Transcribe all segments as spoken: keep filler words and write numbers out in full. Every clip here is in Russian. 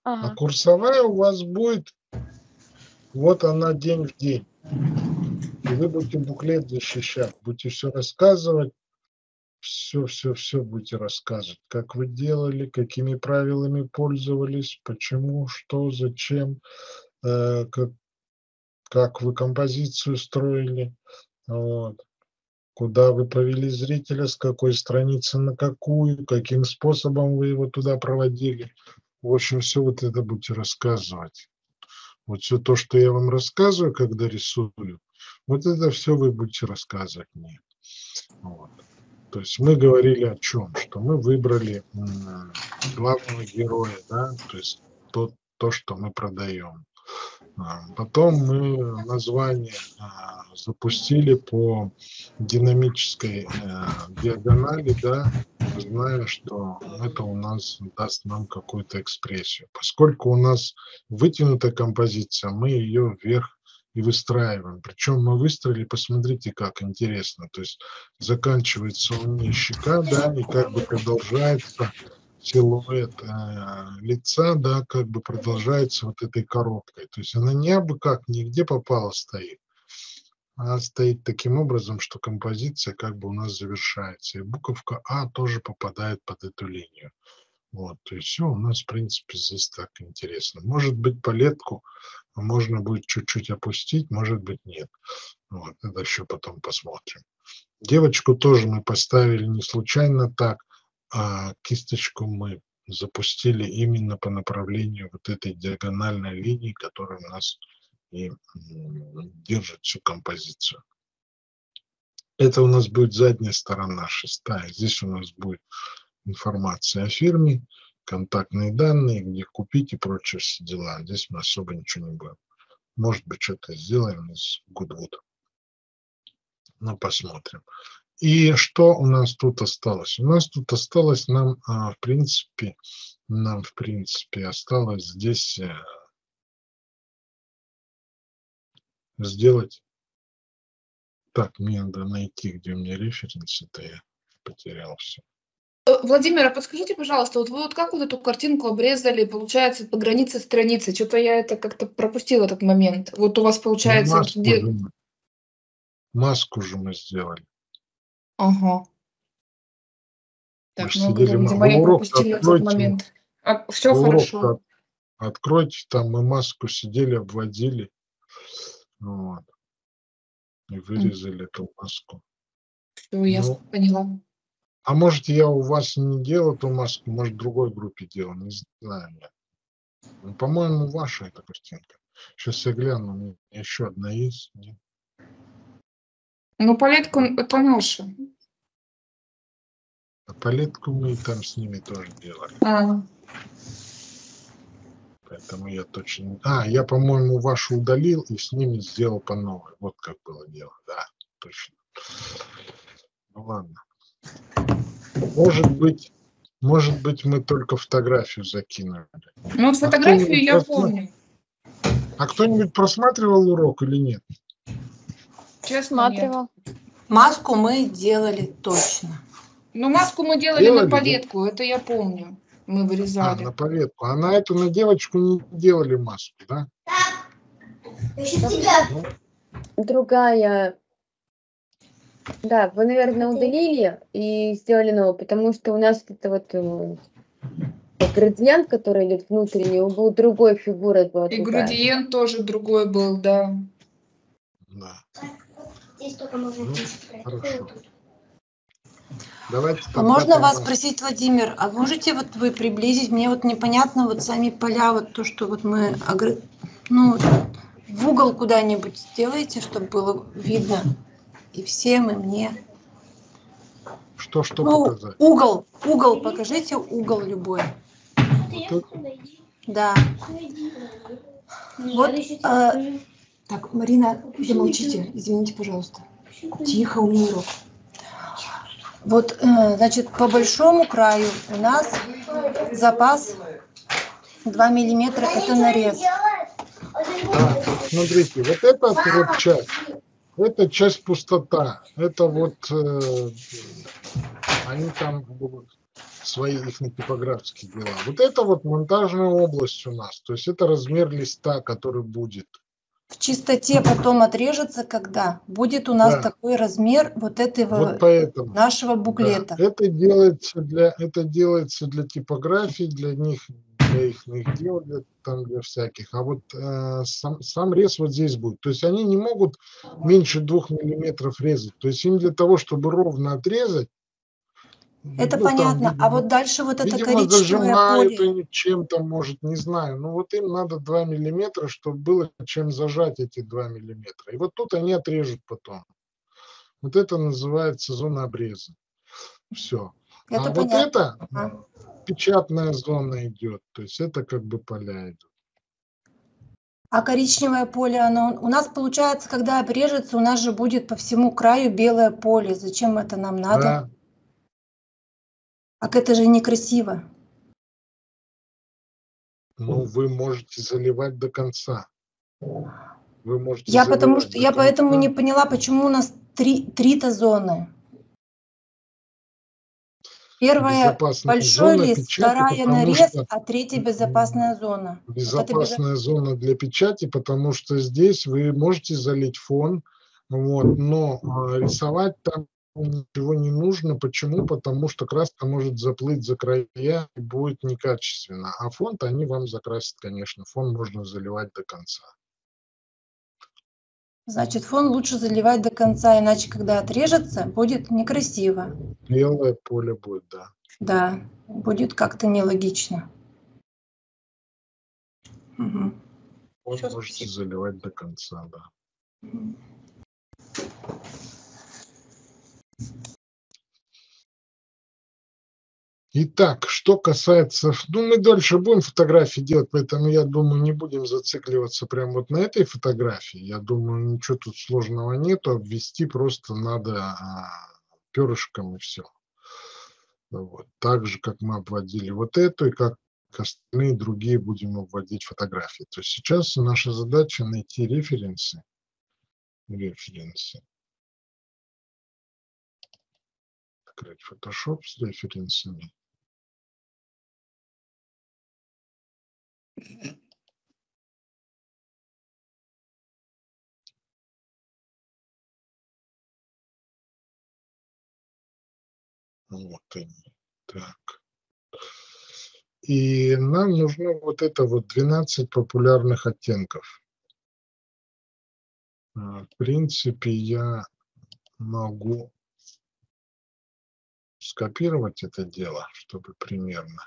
А Ага. курсовая у вас будет, вот она день в день. И вы будете буклет защищать, будете все рассказывать, все, все, все будете рассказывать, как вы делали, какими правилами пользовались, почему, что, зачем, э, как, как вы композицию строили, вот, куда вы провели зрителя, с какой страницы на какую, каким способом вы его туда проводили. В общем, все вот это будете рассказывать. Вот все то, что я вам рассказываю, когда рисую, вот это все вы будете рассказывать мне. Вот. То есть мы говорили о чем? Что мы выбрали м, главного героя, да, то есть то, то, что мы продаем. А, Потом мы название а, запустили по динамической э, диагонали, да, зная, что это у нас даст нам какую-то экспрессию. Поскольку у нас вытянутая композиция, мы ее вверх и выстраиваем. Причем мы выстроили, посмотрите, как интересно. То есть заканчивается у нее щека, да, и как бы продолжается силуэт э, лица, да, как бы продолжается вот этой коробкой. То есть она не абы как, нигде попала стоит, а стоит таким образом, что композиция как бы у нас завершается. И буковка А тоже попадает под эту линию. Вот, то есть все у нас, в принципе, здесь так интересно. Может быть, палетку можно будет чуть-чуть опустить, может быть, нет. Вот, это еще потом посмотрим. Девочку тоже мы поставили не случайно так, а кисточку мы запустили именно по направлению вот этой диагональной линии, которая у нас и держит всю композицию. Это у нас будет задняя сторона, шестая. Здесь у нас будет информация о фирме, контактные данные, где купить и прочие все дела. Здесь мы особо ничего не будем. Может быть, что-то сделаем из Goodwood. Но посмотрим. И что у нас тут осталось? У нас тут осталось нам, а, в принципе, нам, в принципе, осталось здесь э, сделать. Так, мне надо найти, где у меня референсы-то, я потерял все. Владимир, а подскажите, пожалуйста, вот вы вот как вот эту картинку обрезали, получается, по границе страницы? Что-то я это как-то пропустила этот момент. Вот у вас Ну, получается... вот маску, где- же мы, маску же мы сделали. Ага. Мы Так, же ну, сидели, видимо, вы я урок пропустила этот откройте, момент. А, все вы урок хорошо. откройте, там мы маску сидели, обводили, вот, и вырезали эту маску. Все, я Ну, поняла. а может, я у вас не делал эту маску, может, в другой группе делал, не знаю. Нет. Ну, по-моему, ваша эта картинка. Сейчас я гляну, у меня еще одна есть. Нет? Ну, палетку это наша. А палетку мы там с ними тоже делали. А, Поэтому я точно... не- А, я, по-моему, вашу удалил и с ними сделал по новой. Вот как было дело. Да, точно. Ну ладно. Может быть, может быть, мы только фотографию закинули. ну, вот А фотографию кто-нибудь я просма- помню. А кто-нибудь просматривал урок или нет? Честно, нет. Смотрела. Маску мы делали точно. Ну, маску мы делали Делали, на да? палетку, это я помню. Мы А, вырезали. на палетку. А на эту, на девочку не делали маску, да? Ну, Другая. Да, вы, наверное, удалили и сделали новую, потому что у нас это вот э, градиент, который идет внутренний, он был другой фигурой была И другая. градиент тоже другой был, да. да. Здесь только можно Ну, писать. хорошо. Давайте А тогда можно по вас маске. спросить, Владимир, а можете вот вы приблизить? Мне вот непонятно вот сами поля, вот то, что вот мы, огр- ну, в угол куда-нибудь сделаете, чтобы было видно и всем, и мне. Что, что Ну, показать? угол, угол, покажите угол любой. Вот это? Да. Вот, э, так, Марина, замолчите, извините, пожалуйста. Тихо, у меня урок. Вот, э, значит, по большому краю у нас запас два миллиметра, это нарез. Да, смотрите, вот это вот часть, это часть пустота, это вот э, они там будут свои их типографские дела. Вот это вот монтажная область у нас. То есть это размер листа, который будет. В чистоте потом отрежется, когда будет у нас Да. такой размер вот этого Вот поэтому. нашего Да, буклета. это делается для это делается для типографий, для них, для их, их дел, для, там, для всяких. А вот э, сам, сам рез вот здесь будет. То есть они не могут меньше двух миллиметров резать. То есть им для того, чтобы ровно отрезать, Это ну, там, понятно. А видимо, вот дальше вот это видимо, коричневое зажимают поле. они чем-то, может, не знаю. Но вот им надо два миллиметра, чтобы было чем зажать эти два миллиметра. И вот тут они отрежут потом. Вот это называется зона обреза. Все. Это А вот понятно. это Ага. печатная зона идет. То есть это как бы поля идут. А коричневое поле, оно у нас получается, когда обрежется, у нас же будет по всему краю белое поле. Зачем это нам надо? Да. Так это же некрасиво. Ну, вы можете заливать до конца. Вы можете Я потому заливать что до я поэтому конца. не поняла, почему у нас три три-то зоны. Первая Безопасная большой зона лист, печати, вторая потому нарез, что а третья безопасная зона. Вот это безо- безопасная зона для печати, потому что здесь вы можете залить фон, вот, но а, рисовать там ничего не нужно. Почему? Потому что краска может заплыть за края и будет некачественно. А фон они вам закрасят, конечно. Фон можно заливать до конца. Значит, фон лучше заливать до конца, иначе когда отрежется, будет некрасиво. Белое поле будет, да. Да, будет как-то нелогично. Мгм. Фон Всё, можете спасибо. заливать до конца, да. Мгм. Итак, что касается, ну, мы дольше будем фотографии делать, поэтому я думаю, не будем зацикливаться прямо вот на этой фотографии. Я думаю, ничего тут сложного нету, обвести просто надо а, перышком и все. Вот. Так же, как мы обводили вот эту, и как остальные другие будем обводить фотографии. То есть сейчас наша задача найти референсы. Референсы. Открыть Photoshop с референсами. Вот они. Так. И нам нужно вот это вот двенадцать популярных оттенков. А, В принципе, я могу скопировать это дело, чтобы примерно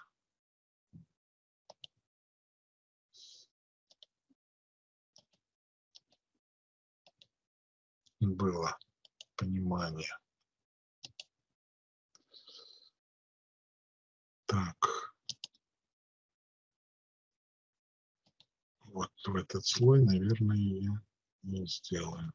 было понимание. Так. Вот в этот слой, наверное, я не сделаю.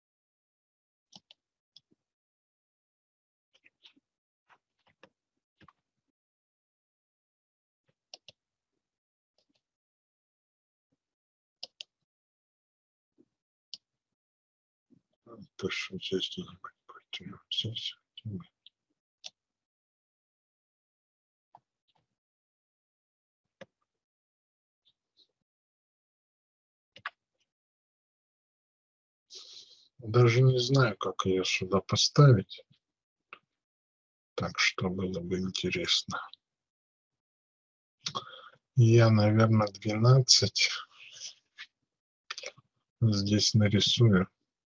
То, что здесь должно быть. Здесь. Даже не знаю, как ее сюда поставить. Так что было бы интересно. Я, наверное, двенадцать здесь нарисую.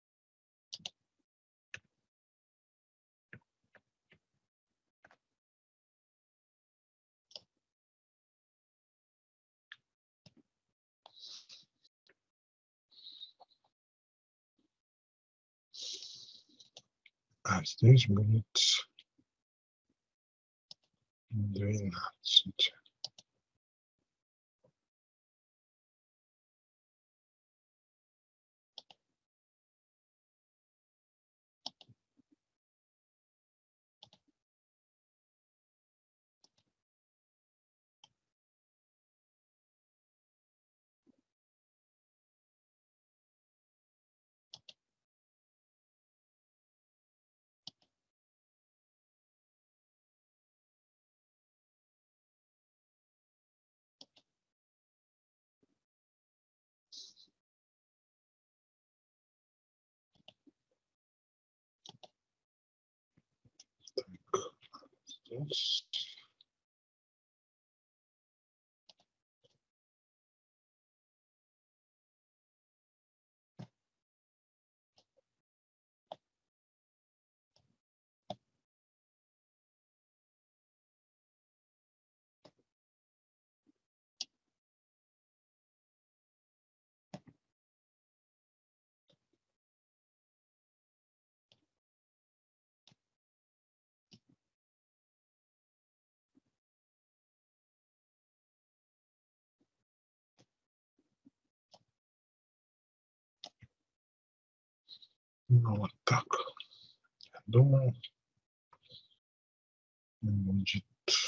А здесь будет двенадцать. Здесь. Ну, вот так. Я думаю, будет.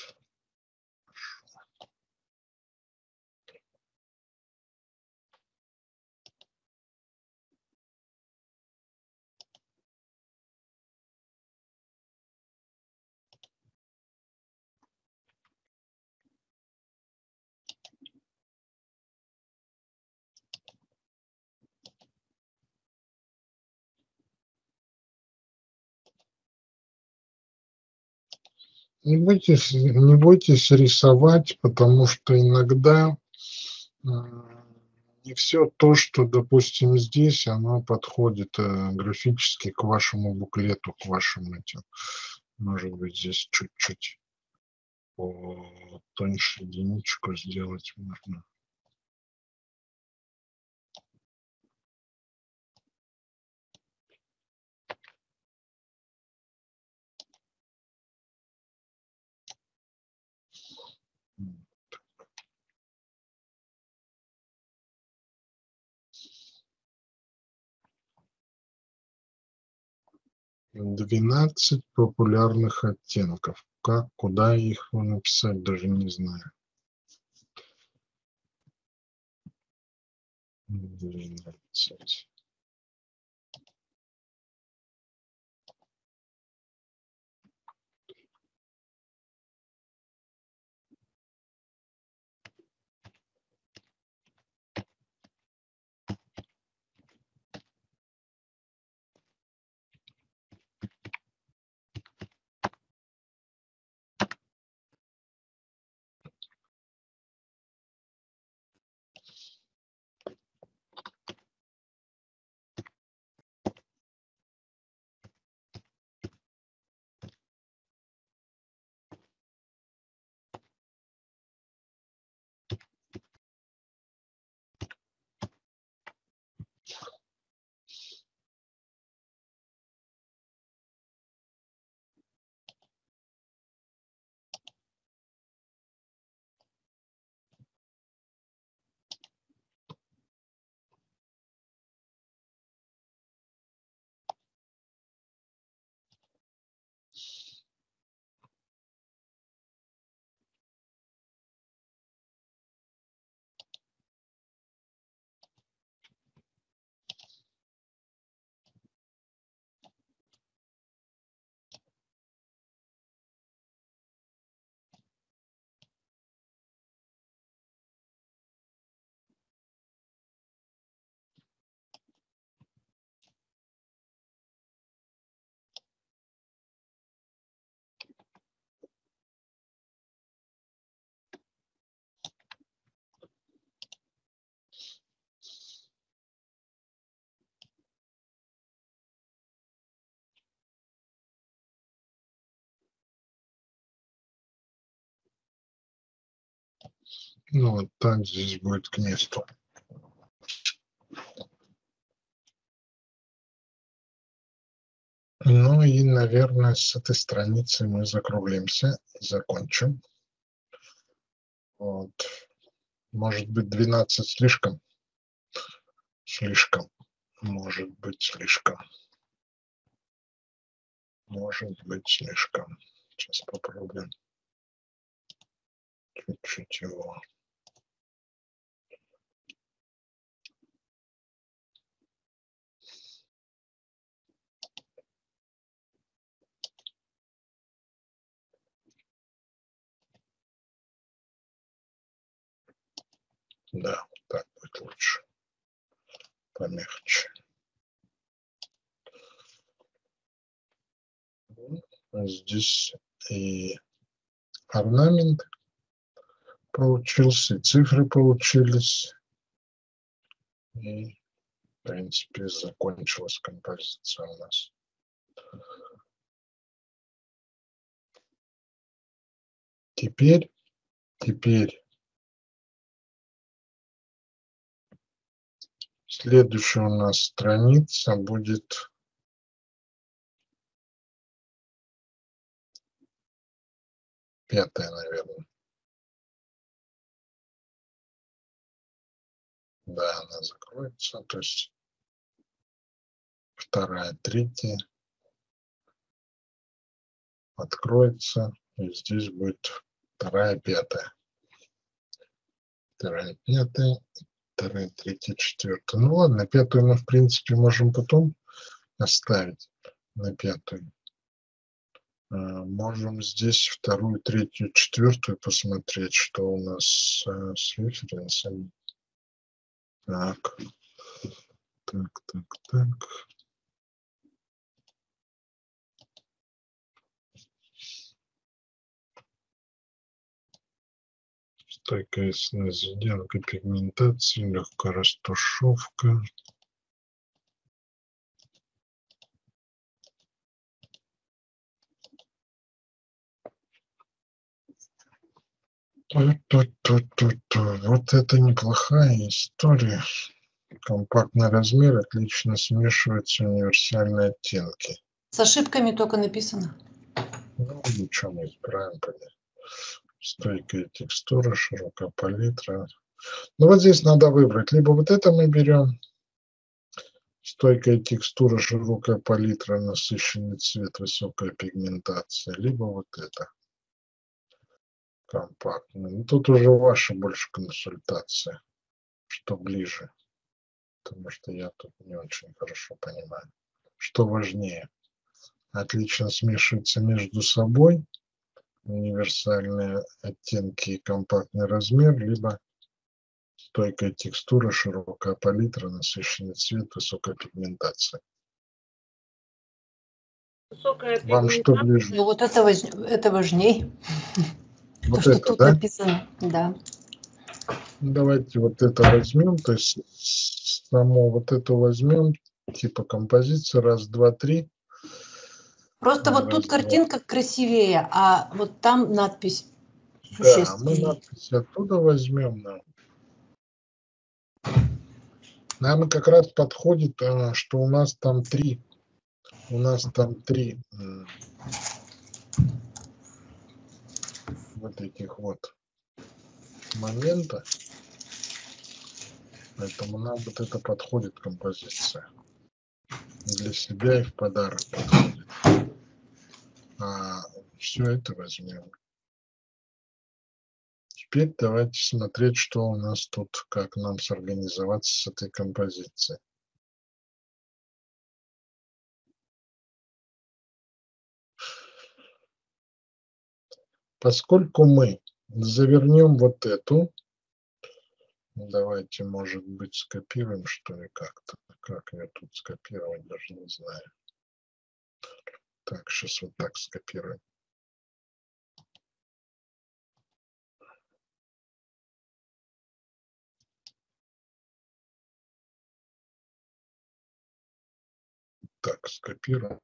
Не бойтесь, не бойтесь рисовать, потому что иногда не все то, что, допустим, здесь, оно подходит э, графически к вашему буклету, к вашим этим. Может быть, здесь чуть-чуть тоньше единичку сделать можно. двенадцать популярных оттенков. Как, куда их написать, даже не знаю. двенадцать. Ну, вот так здесь будет к месту. Ну и, наверное, с этой страницы мы закруглимся и закончим. Вот. Может быть, двенадцать слишком? Слишком. Может быть, слишком. Может быть, слишком. Сейчас попробуем. Чуть-чуть его. Да, так будет лучше. Помягче. Здесь и орнамент получился, цифры получились. И, в принципе, закончилась композиция у нас. Теперь, теперь следующая у нас страница будет пятая, наверное. Да, она закроется, то есть вторая, третья откроется, и здесь будет вторая, пятая. Вторая, пятая, вторая, третья, четвертая. Ну ладно, пятую мы, в принципе, можем потом оставить на пятую. Можем здесь вторую, третью, четвертую посмотреть, что у нас с референсами. Так, так, так, так. Стойкая снизу, пигментация, легкая растушевка. Вот это неплохая история. Компактный размер, отлично смешиваются универсальные оттенки. С ошибками только написано. Ну, ничего, мы избираем. Стойкая текстура, широкая палитра. Ну вот здесь надо выбрать. Либо вот это мы берем. Стойкая текстура, широкая палитра, насыщенный цвет, высокая пигментация. Либо вот это. Компактный. Ну, тут уже ваша больше консультация. Что ближе. Потому что я тут не очень хорошо понимаю. Что важнее? Отлично смешивается между собой. Универсальные оттенки и компактный размер, либо стойкая текстура, широкая палитра, насыщенный цвет, высокая пигментация. Высокая Вам что пигментация. ближе? Ну вот это, важ... это важней. Вот То, это, что тут да? написано. Да. Давайте вот это возьмем, то есть само вот это возьмем, типа композиция, раз, два, три. Просто вот тут Раз, два. картинка красивее, а вот там надпись Да, мы существеннее. надпись оттуда возьмем. Да. Нам как раз подходит, что у нас там три. У нас там три вот этих вот момента. Поэтому нам вот это подходит композиция. Для себя и в подарок подходит. А все это возьмем. Теперь давайте смотреть, что у нас тут, как нам сорганизоваться с этой композицией. Поскольку мы завернем вот эту, давайте, может быть, скопируем, что ли, как-то. Как ее тут скопировать, даже не знаю. Так, сейчас вот так скопируем. Так, скопируем.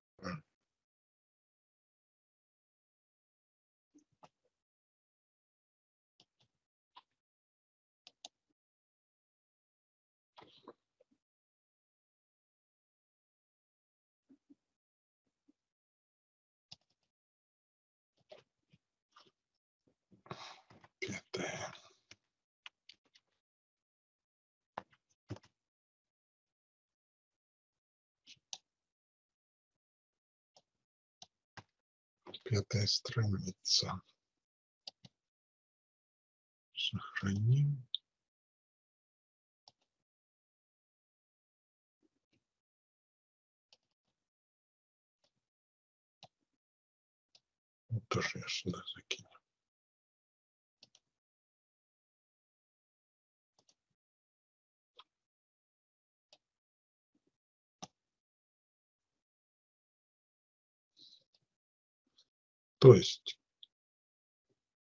Пятое. Пятая страница. Сохраним. Вот тоже я сюда закину. То есть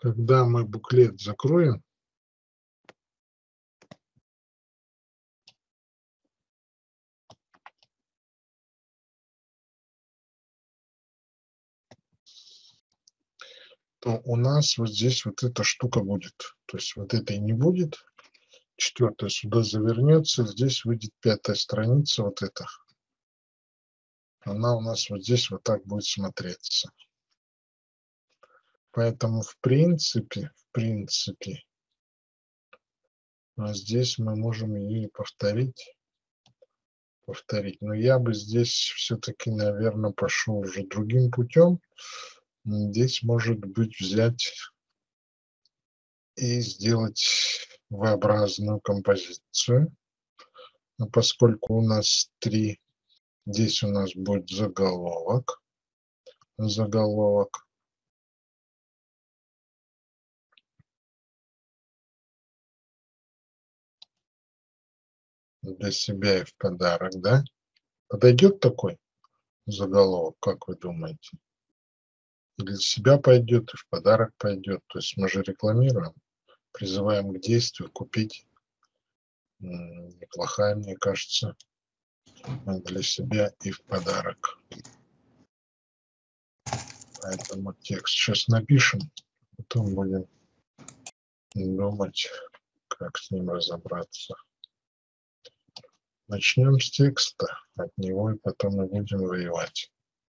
Когда мы буклет закроем, то у нас вот здесь вот эта штука будет. То есть вот этой не будет. Четвертая сюда завернется. Здесь выйдет пятая страница. Вот эта. Она у нас вот здесь вот так будет смотреться. Поэтому в принципе, в принципе, а здесь мы можем ее и повторить. Повторить. Но я бы здесь все-таки, наверное, пошел уже другим путем. Здесь, может быть, взять и сделать V-образную композицию. Но поскольку у нас три, здесь у нас будет заголовок. Заголовок. Для себя и в подарок, да? Подойдет такой заголовок, как вы думаете? Для себя пойдет и в подарок пойдет. То есть мы же рекламируем, призываем к действию, купить. Неплохая, мне кажется, для себя и в подарок. Поэтому текст сейчас напишем, потом будем думать, как с ним разобраться. Начнем с текста, от него и потом мы будем воевать.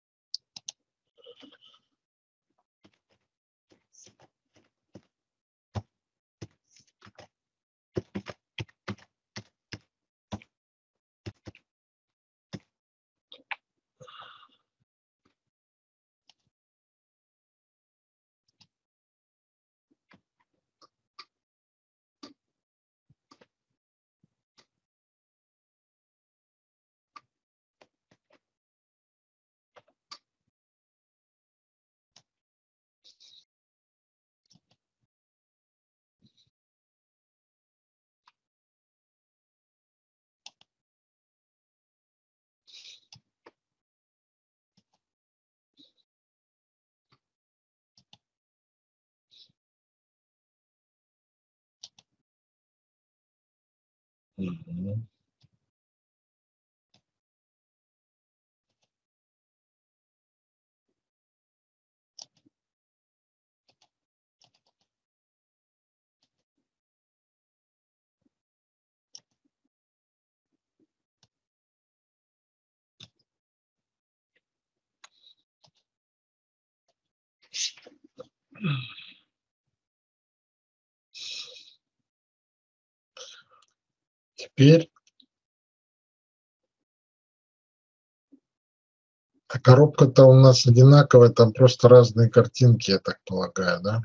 Угу. Теперь а коробка-то у нас одинаковая, там просто разные картинки, я так полагаю, да?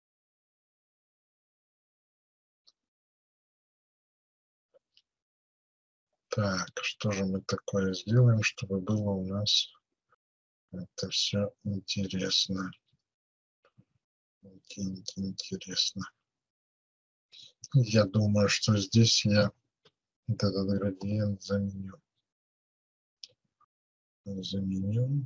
Так, что же мы такое сделаем, чтобы было у нас это все интересно. Интересно. Я думаю, что здесь я вот этот градиент заменю. Заменю.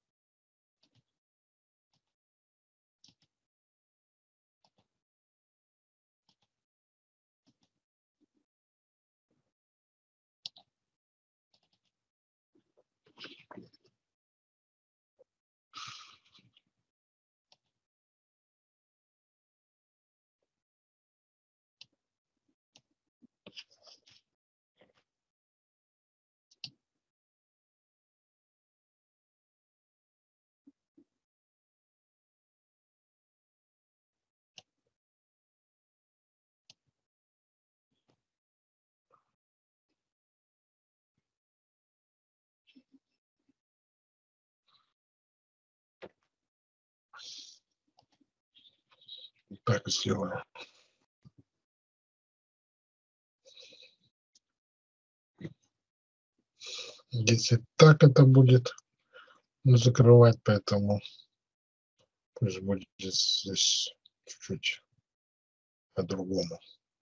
Так сделаю. Если так это будет закрывать, поэтому пусть будет здесь чуть-чуть по-другому.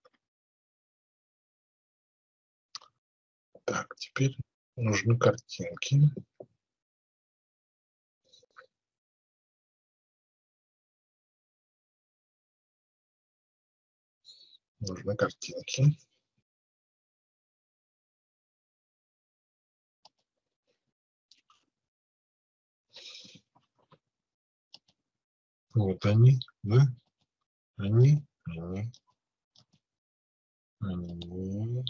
Так, теперь нужны картинки. Нужны картинки. Вот они, да? Они, они, они.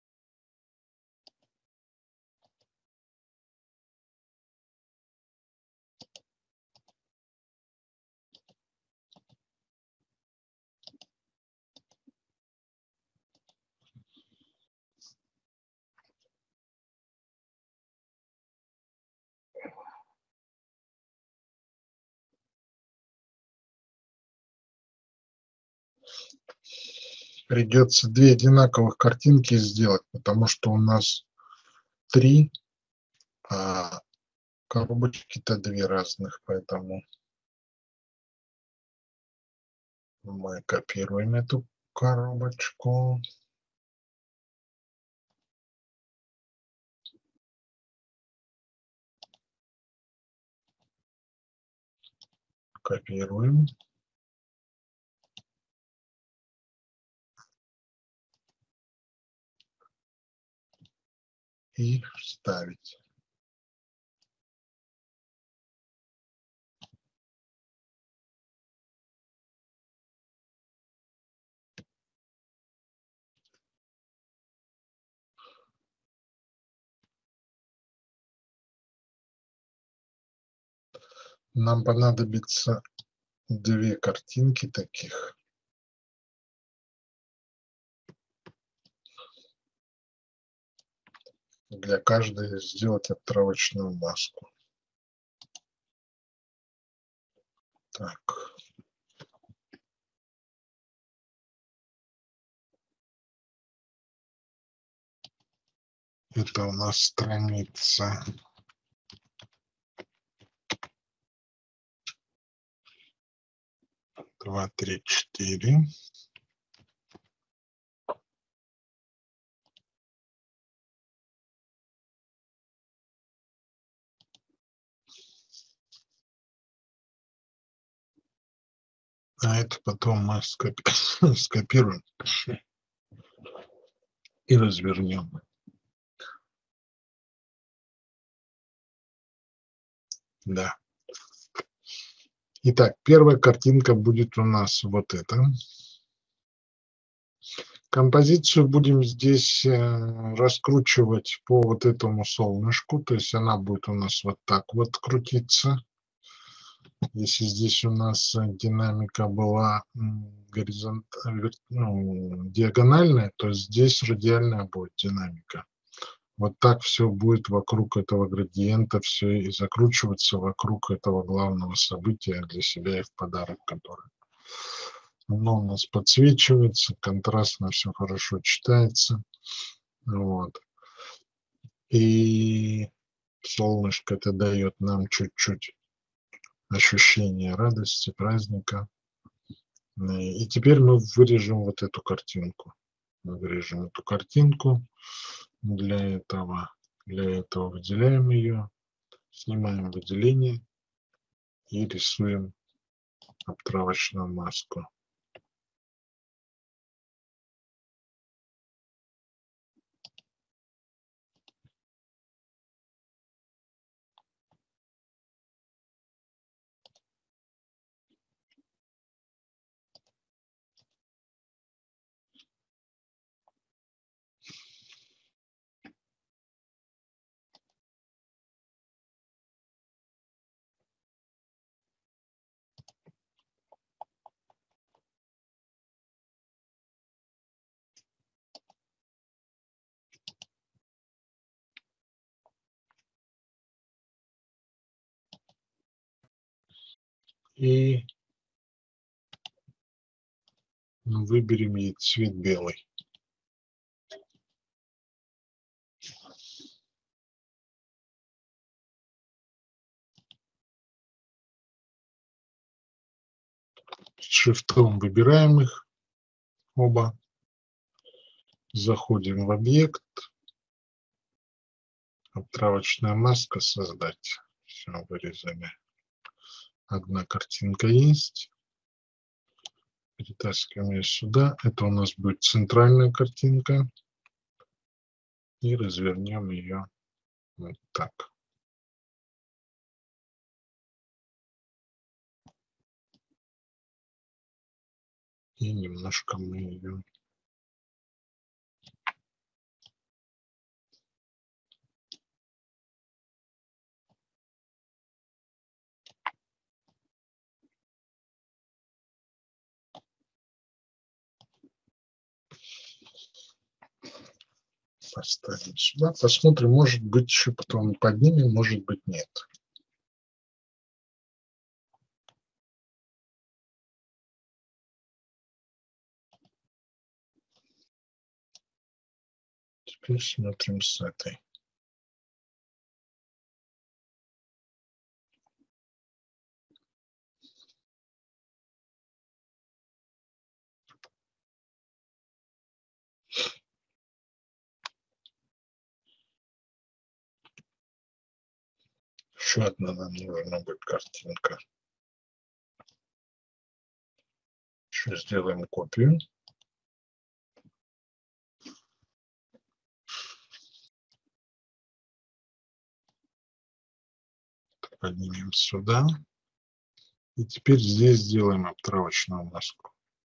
Придется две одинаковых картинки сделать, потому что у нас три, а коробочки-то две разных, поэтому мы копируем эту коробочку. Копируем. И вставить. Нам понадобится две картинки таких. Для каждой сделать отправочную маску. Так. Это у нас страница два, три, четыре. А это потом мы скопи... скопируем и развернем. Да. Итак, первая картинка будет у нас вот эта. Композицию будем здесь раскручивать по вот этому солнышку, то есть она будет у нас вот так вот крутиться. Если здесь у нас динамика была горизонт... ну, диагональная, то здесь радиальная будет динамика. Вот так все будет вокруг этого градиента, все и закручиваться вокруг этого главного события для себя и в подарок, который оно у нас подсвечивается, контрастно все хорошо читается. Вот. И солнышко это дает нам чуть-чуть ощущение радости, праздника. И теперь мы вырежем вот эту картинку. Мы вырежем эту картинку. Для этого, для этого выделяем ее, снимаем выделение и рисуем обтравочную маску. И выберем ей цвет белый. Шрифтом выбираем их оба. Заходим в объект. Обтравочная маска создать. Все, вырезали. Одна картинка есть. Перетаскиваем ее сюда. Это у нас будет центральная картинка. И развернем ее вот так. И немножко мы ее поставим сюда. Посмотрим, может быть, еще потом поднимем, может быть, нет. Теперь смотрим с этой. Еще одна нам нужна будет картинка. Еще сделаем копию. Поднимем сюда. И теперь здесь сделаем обтравочную маску.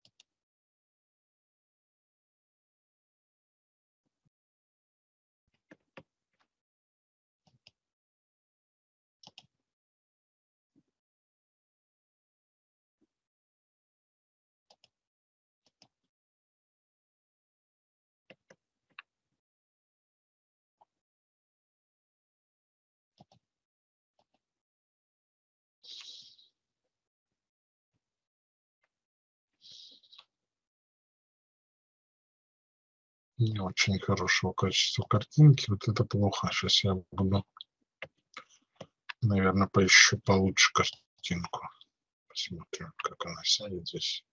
Не очень хорошего качества картинки. Вот это плохо. Сейчас я буду, наверное, поищу получше картинку. Посмотрим, как она сядет здесь.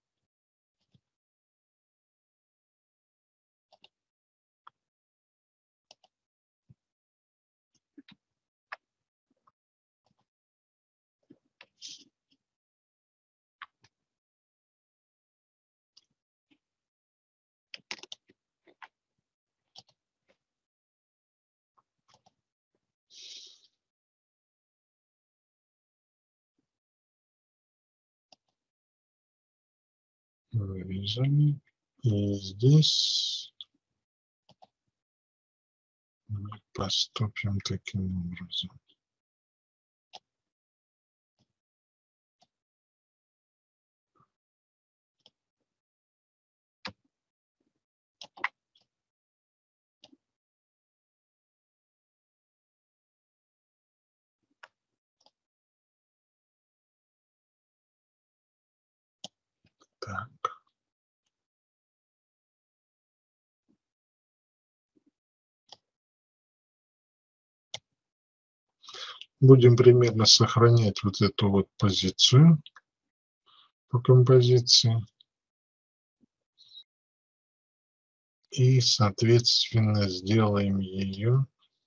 Вырезали. И здесь мы поступим таким образом. Так. Будем примерно сохранять вот эту вот позицию по композиции. И, соответственно, сделаем ее.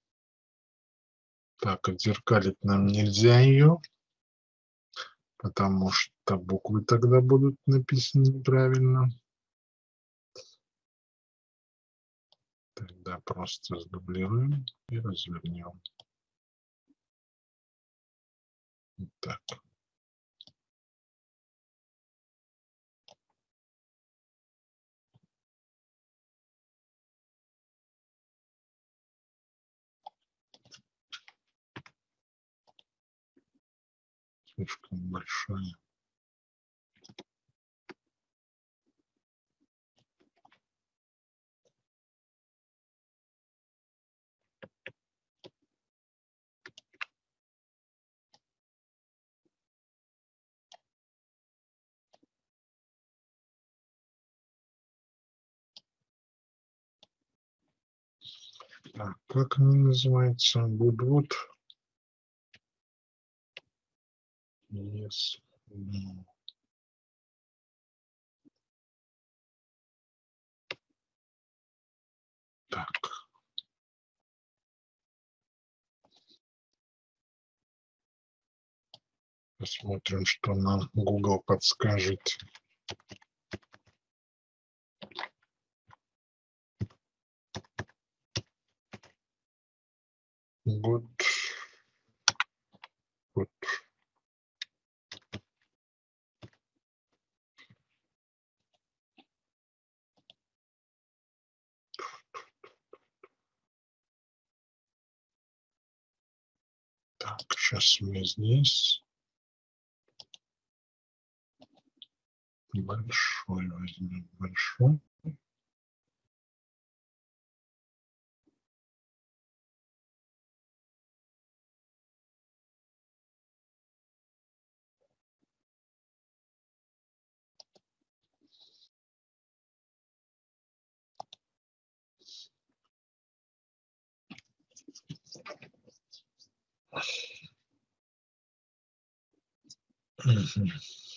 Так, отзеркалить нам нельзя ее, потому что буквы тогда будут написаны неправильно. Тогда просто сдублируем и развернем. Вот так. Слишком большая. Так, как она называется? Woodwood. Yes. No. Так. Посмотрим, что нам Google подскажет. Так, сейчас мы здесь. Большой возьмем, большой. Мгм.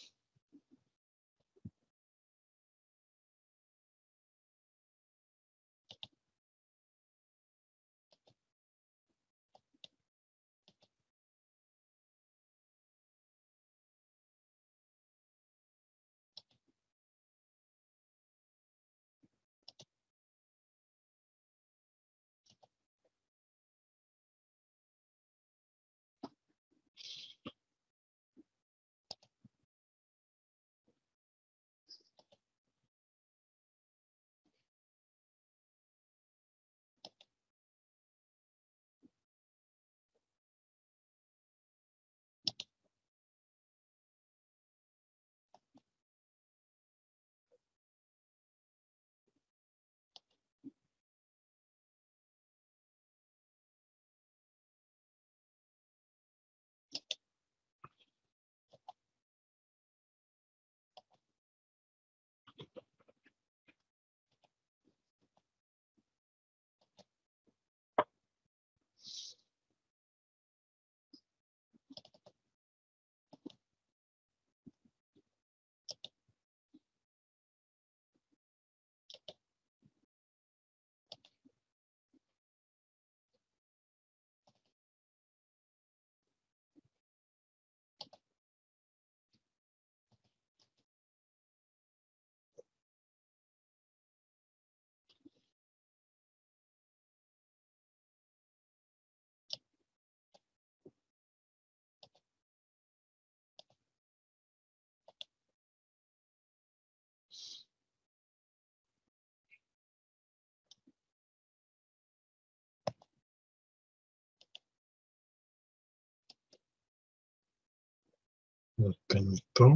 Это не то.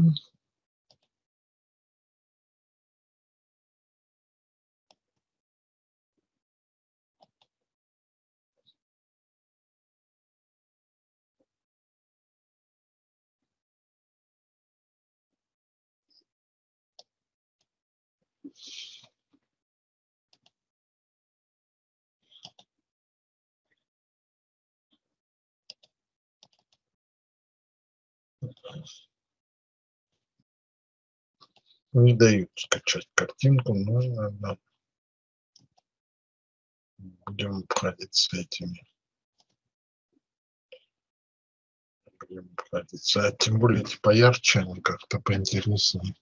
Не дают скачать картинку, но надо. Будем обходиться этими. Будем обходиться. А тем более эти поярче, они как-то поинтереснее.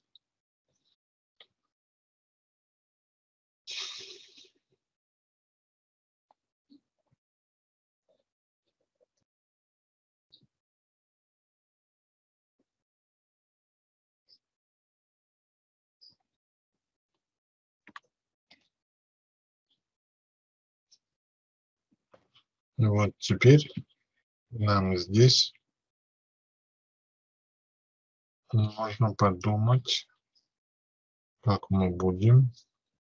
Вот теперь нам здесь нужно подумать, как мы будем.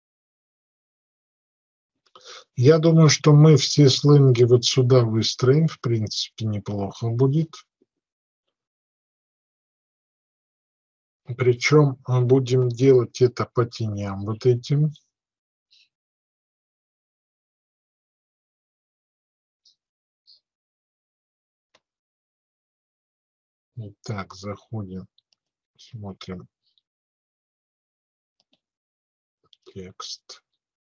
Я думаю, что мы все слэнги вот сюда выстроим, в принципе, неплохо будет. Причем мы будем делать это по теням вот этим. Итак, заходим, смотрим текст.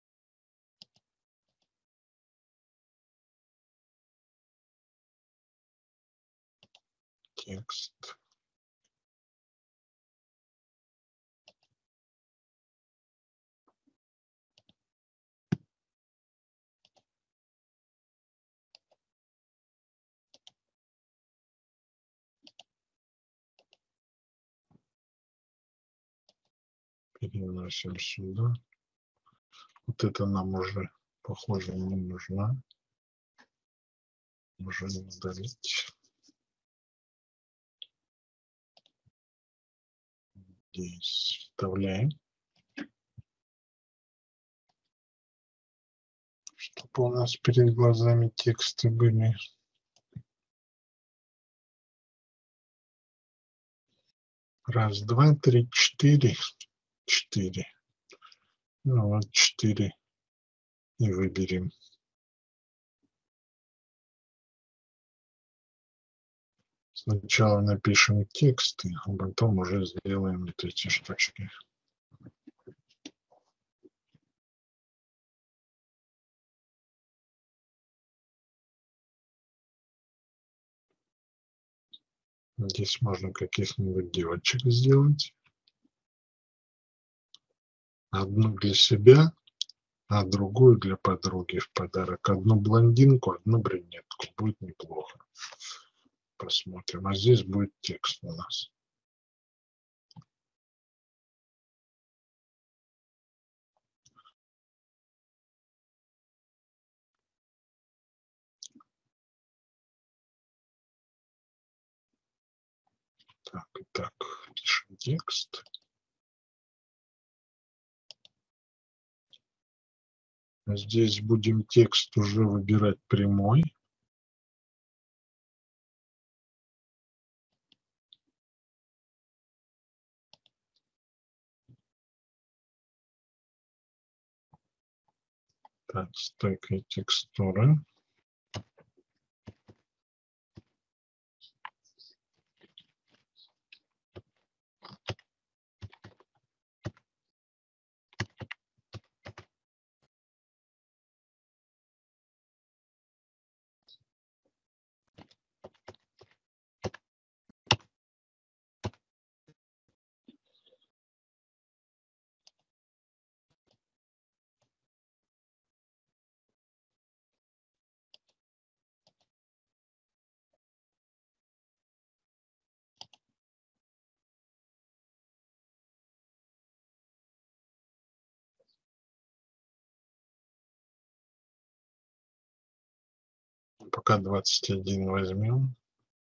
Текст. Переносим сюда. Вот это нам уже, похоже, не нужно. Можем удалить. Здесь вставляем, чтобы у нас перед глазами тексты были. Раз, два, три, четыре. Четыре. Ну вот четыре. И выберем. Сначала напишем тексты, а потом уже сделаем вот эти штучки. Здесь можно каких-нибудь девочек сделать. Одну для себя, а другую для подруги в подарок. Одну блондинку, одну брюнетку. Будет неплохо. Посмотрим. А здесь будет текст у нас. Так, и так, пишем текст. Здесь будем текст уже выбирать прямой. Так, стойкая текстура. Пока двадцать один возьмем.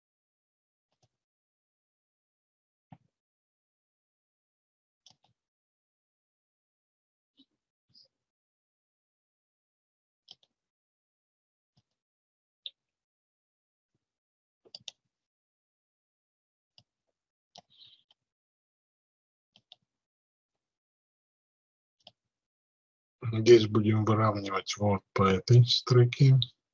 Здесь будем выравнивать вот по этой строке.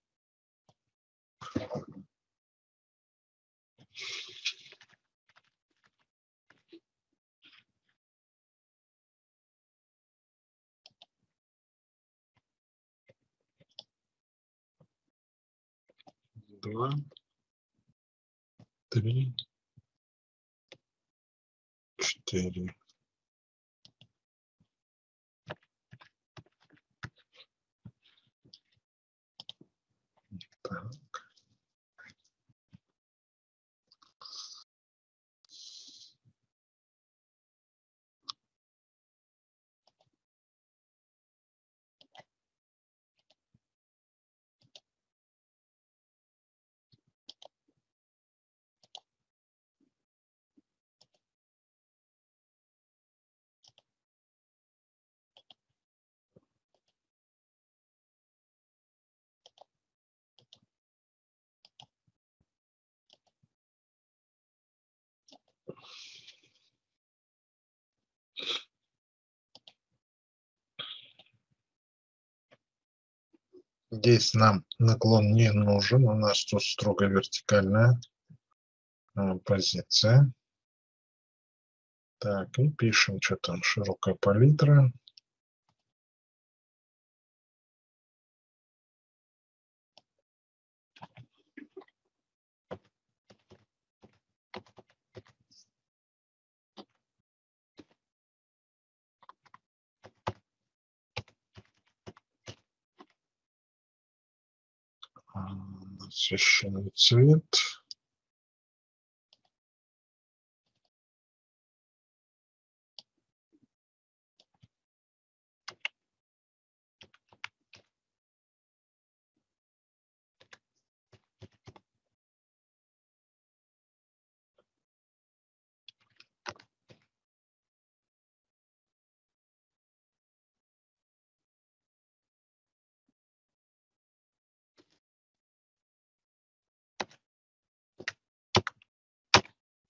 Два, три, четыре. Так. Здесь нам наклон не нужен, у нас тут строго вертикальная а, позиция. Так, и пишем, что там, широкая палитра. Насыщенный цвет.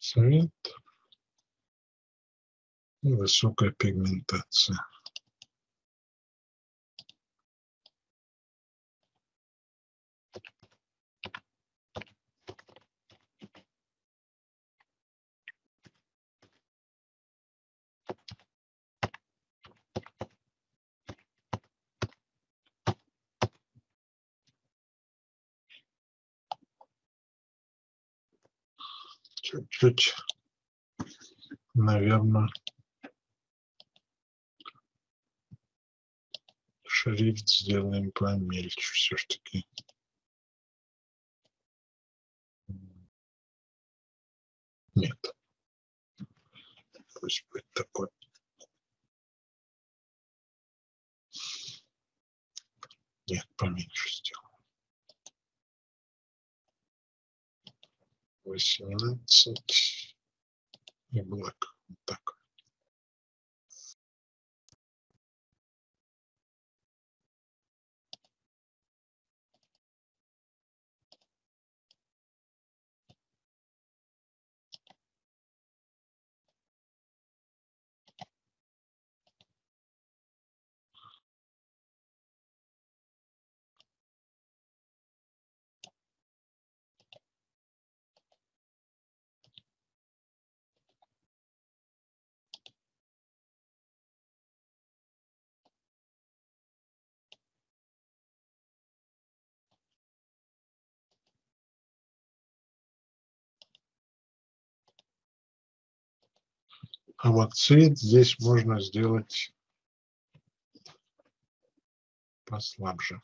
цвет и высокая пигментация. Чуть-чуть, наверное, шрифт сделаем помельче все-таки. Нет. Пусть будет такой. Нет, поменьше сделаем. восемнадцать и black. Вот так. А вот цвет здесь можно сделать послабже.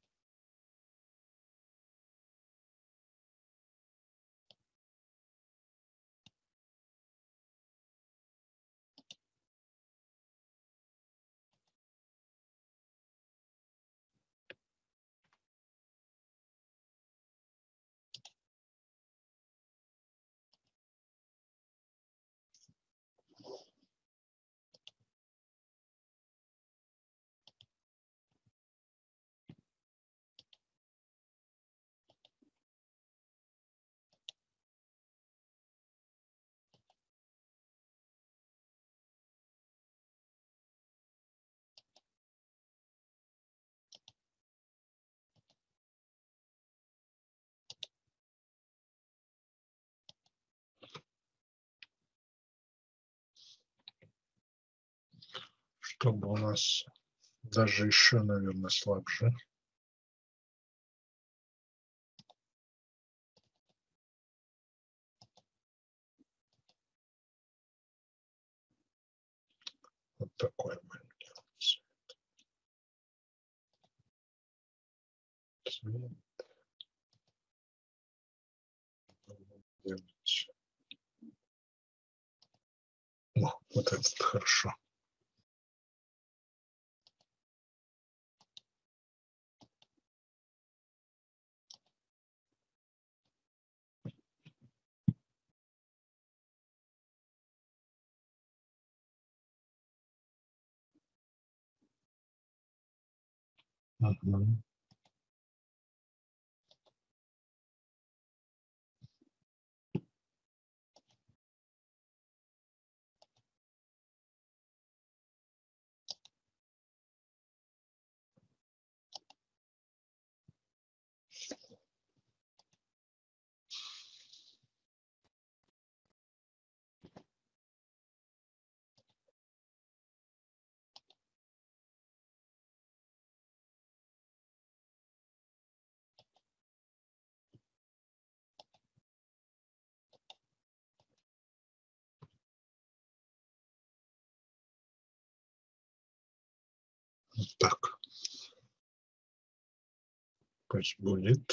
Чтобы у нас даже еще, наверное, слабже. Вот такой будем делать. Цвет. Делать. О, вот это хорошо. Угу. Вот так. Пусть будет.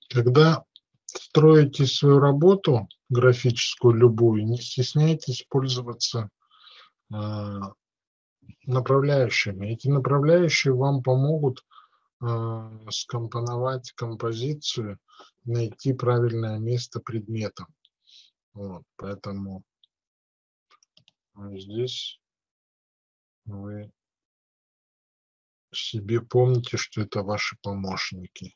Когда строите свою работу графическую, любую, не стесняйтесь пользоваться э, направляющими. Эти направляющие вам помогут э, скомпоновать композицию, найти правильное место предмета. Вот, поэтому здесь вы себе помните, что это ваши помощники.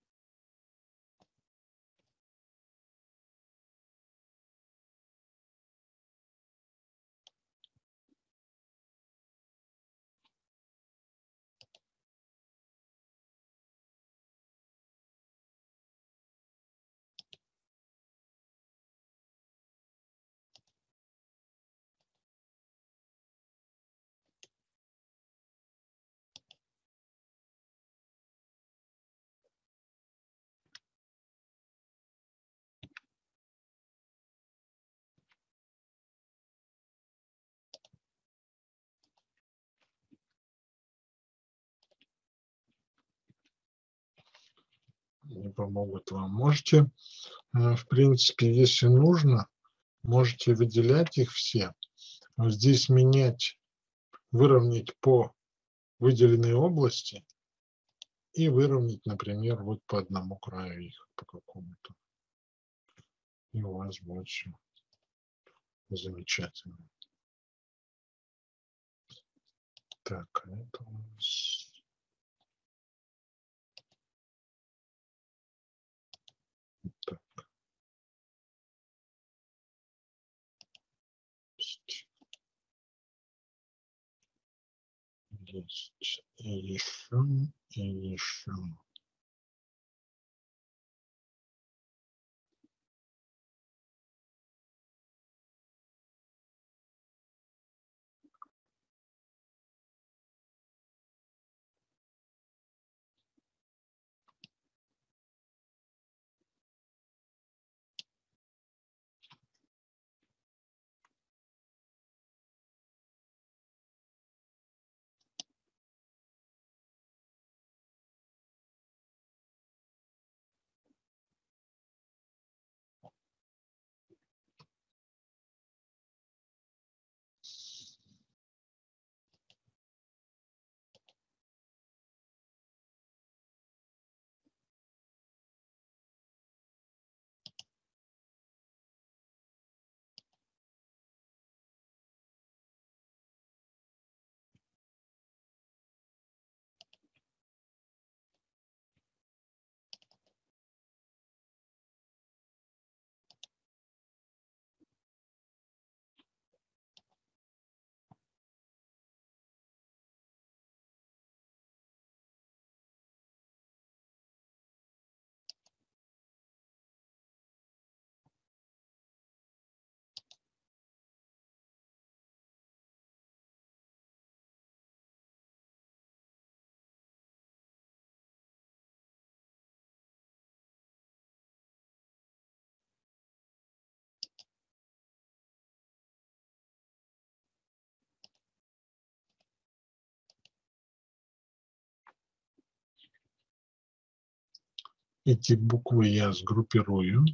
Они помогут вам. Можете, э, в принципе, если нужно, можете выделять их все. Вот здесь менять, выровнять по выделенной области и выровнять, например, вот по одному краю их, по какому-то. И у вас будет все замечательно. Так, это у нас... Так. Есть и еще, и еще. Эти буквы я сгруппирую.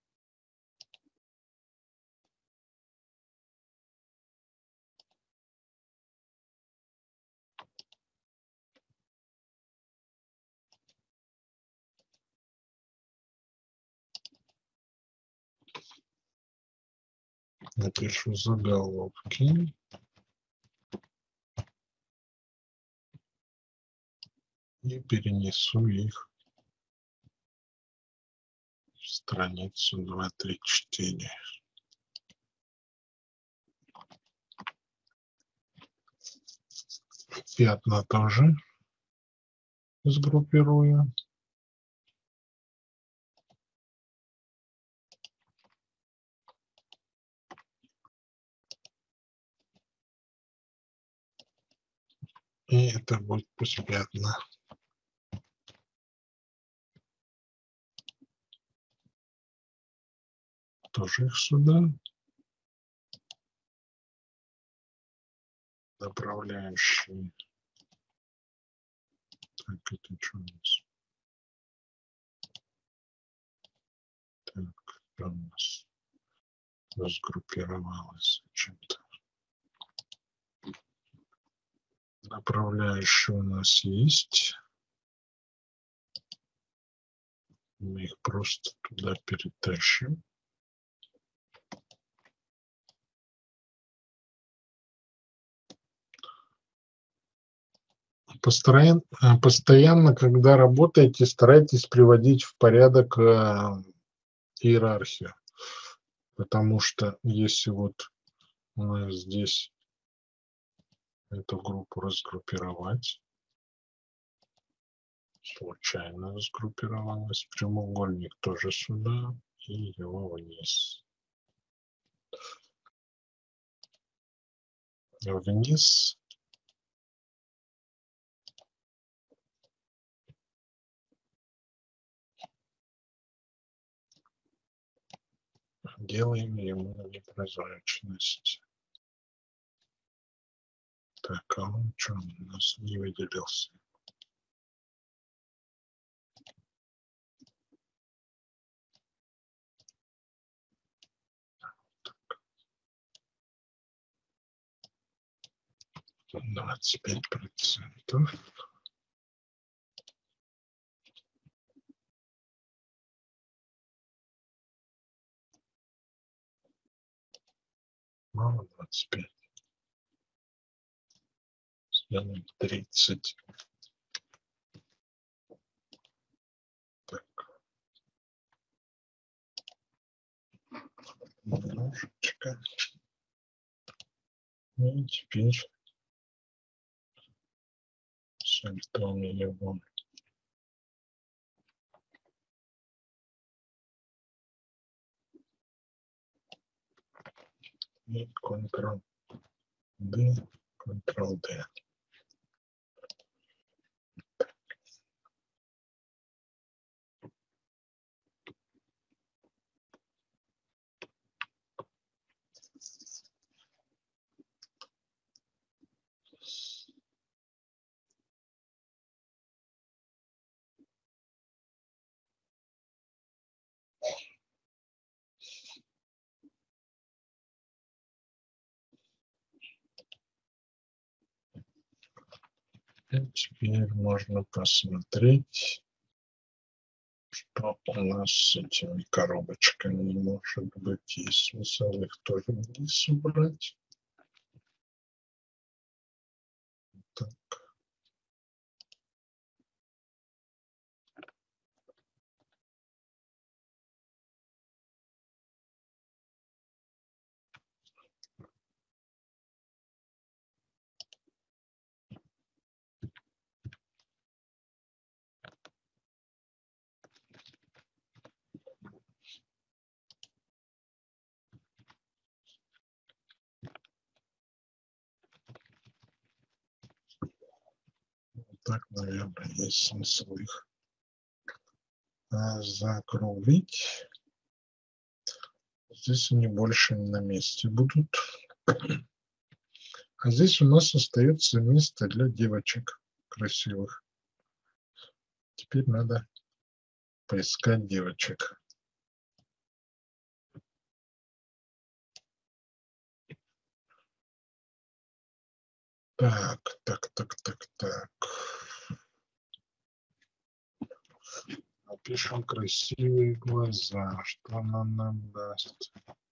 Напишу заголовки. И перенесу их в страницу два, три, четыре. Пятна тоже сгруппирую. И это будет пусть пятна. Тоже их сюда. Направляющие. Так, это что у нас? у нас сгруппировалось зачем-то. Направляющие у нас есть. Мы их просто туда перетащим. Постоянно, постоянно, когда работаете, старайтесь приводить в порядок э, иерархию. Потому что если вот мы здесь эту группу разгруппировать, случайно сгруппировалась, прямоугольник тоже сюда и его вниз. Вниз. Делаем ему непрозрачность. Так, а он что, у нас не выделился? двадцать пять процентов. Мало двадцать пять. Сделаем тридцать. Так. Немножечко. И теперь сальтом его. И контрол-D, контрол-D. И теперь можно посмотреть, что у нас с этими коробочками может быть. Есть смысл их тоже вниз убрать. Так. Так, наверное, есть смысл их закруглить. Здесь они больше на месте будут. А здесь у нас остается место для девочек красивых. Теперь надо поискать девочек. Так, так, так, так, так. Напишем красивые глаза. Что она нам даст?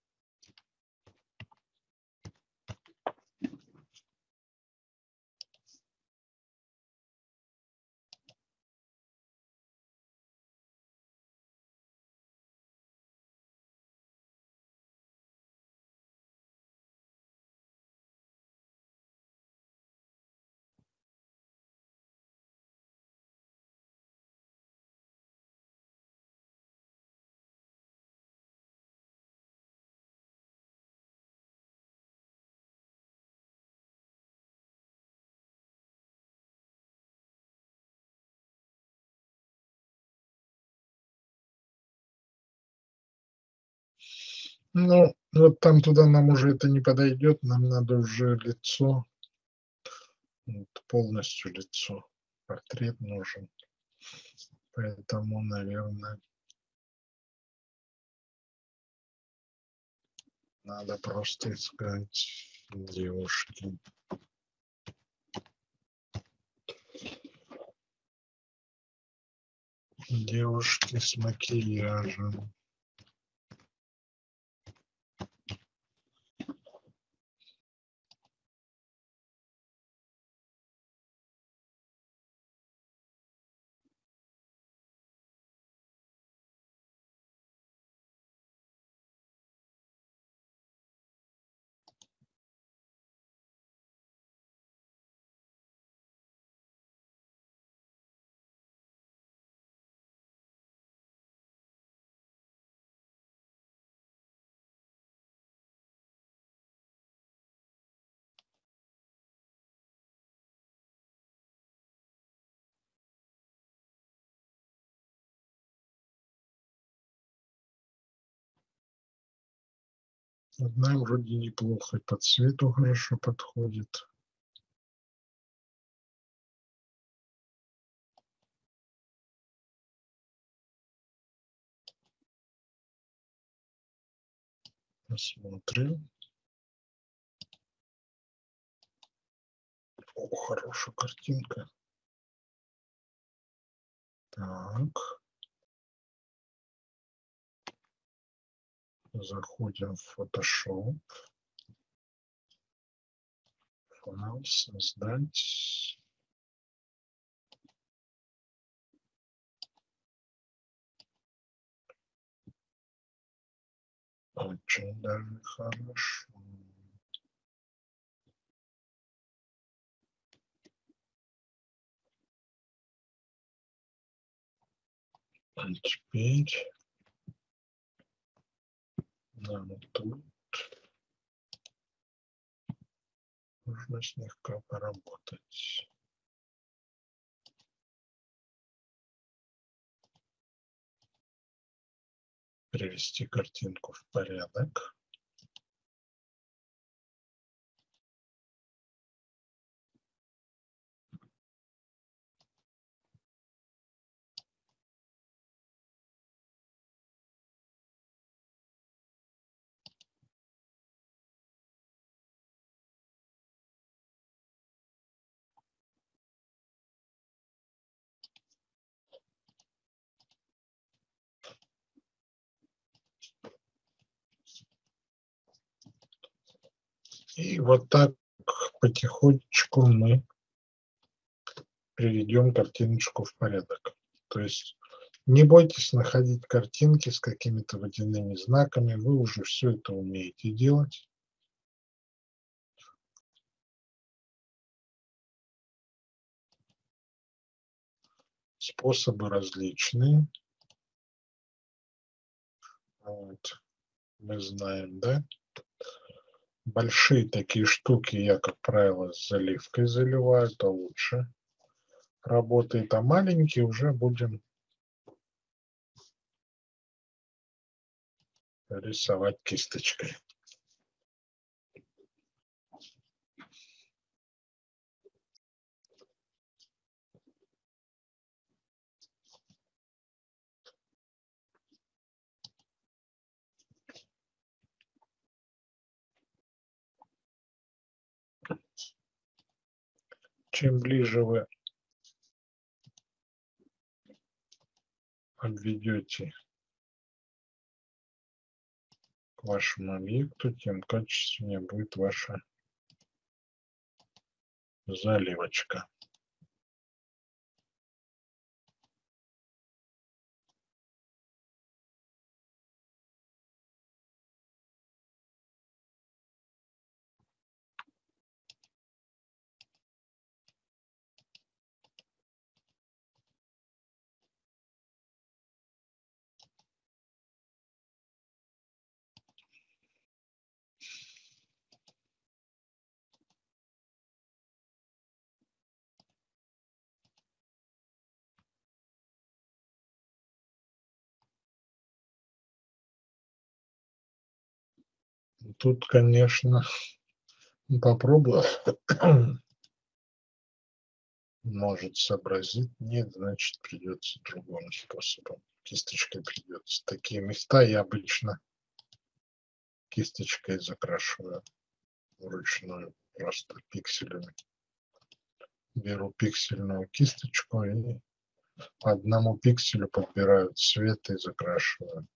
Ну, вот там туда нам уже это не подойдет. Нам надо уже лицо. Вот, полностью лицо. Портрет нужен. Поэтому, наверное, Надо просто искать девушки. Девушки с макияжем. Одна вроде неплохо, по цвету хорошо подходит. Посмотрим. О, хорошая картинка. Так. Заходим в Photoshop. Файл создать. Очень даже хорошо. А теперь нам тут нужно слегка поработать. Привести картинку в порядок. И вот так потихонечку мы приведем картиночку в порядок. То есть не бойтесь находить картинки с какими-то водяными знаками, вы уже все это умеете делать. Способы различные. Вот. Мы знаем, да? Большие такие штуки я, как правило, с заливкой заливаю, это лучше работает, а маленькие уже будем рисовать кисточкой. Чем ближе вы обведете к вашему объекту, тем качественнее будет ваша заливочка. Тут, конечно, попробую. Может сообразить, нет, значит придется другим способом. Кисточкой придется. Такие места я обычно кисточкой закрашиваю вручную, просто пикселями. Беру пиксельную кисточку и по одному пикселю подбираю цвет и закрашиваю.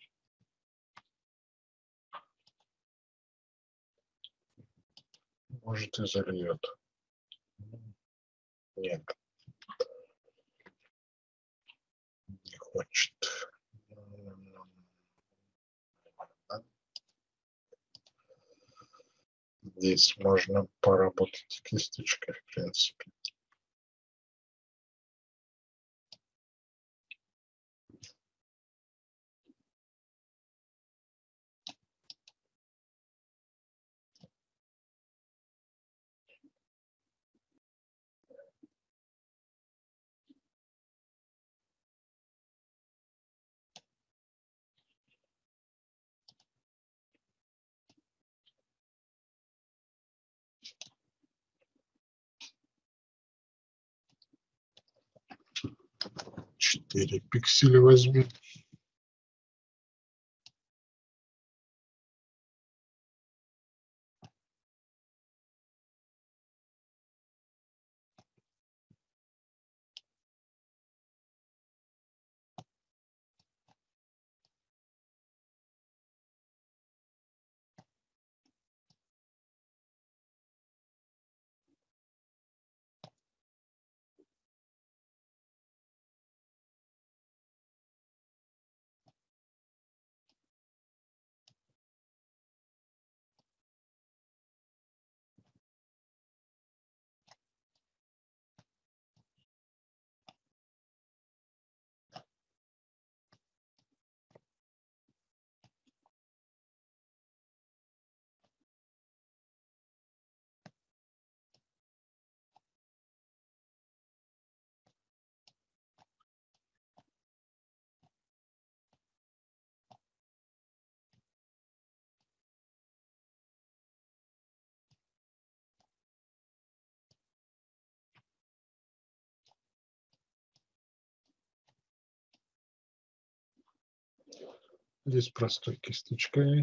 Может, и зальет. Нет. Не хочет. Здесь можно поработать кисточкой, в принципе. Четыре пикселя возьму. Здесь простой кисточкой.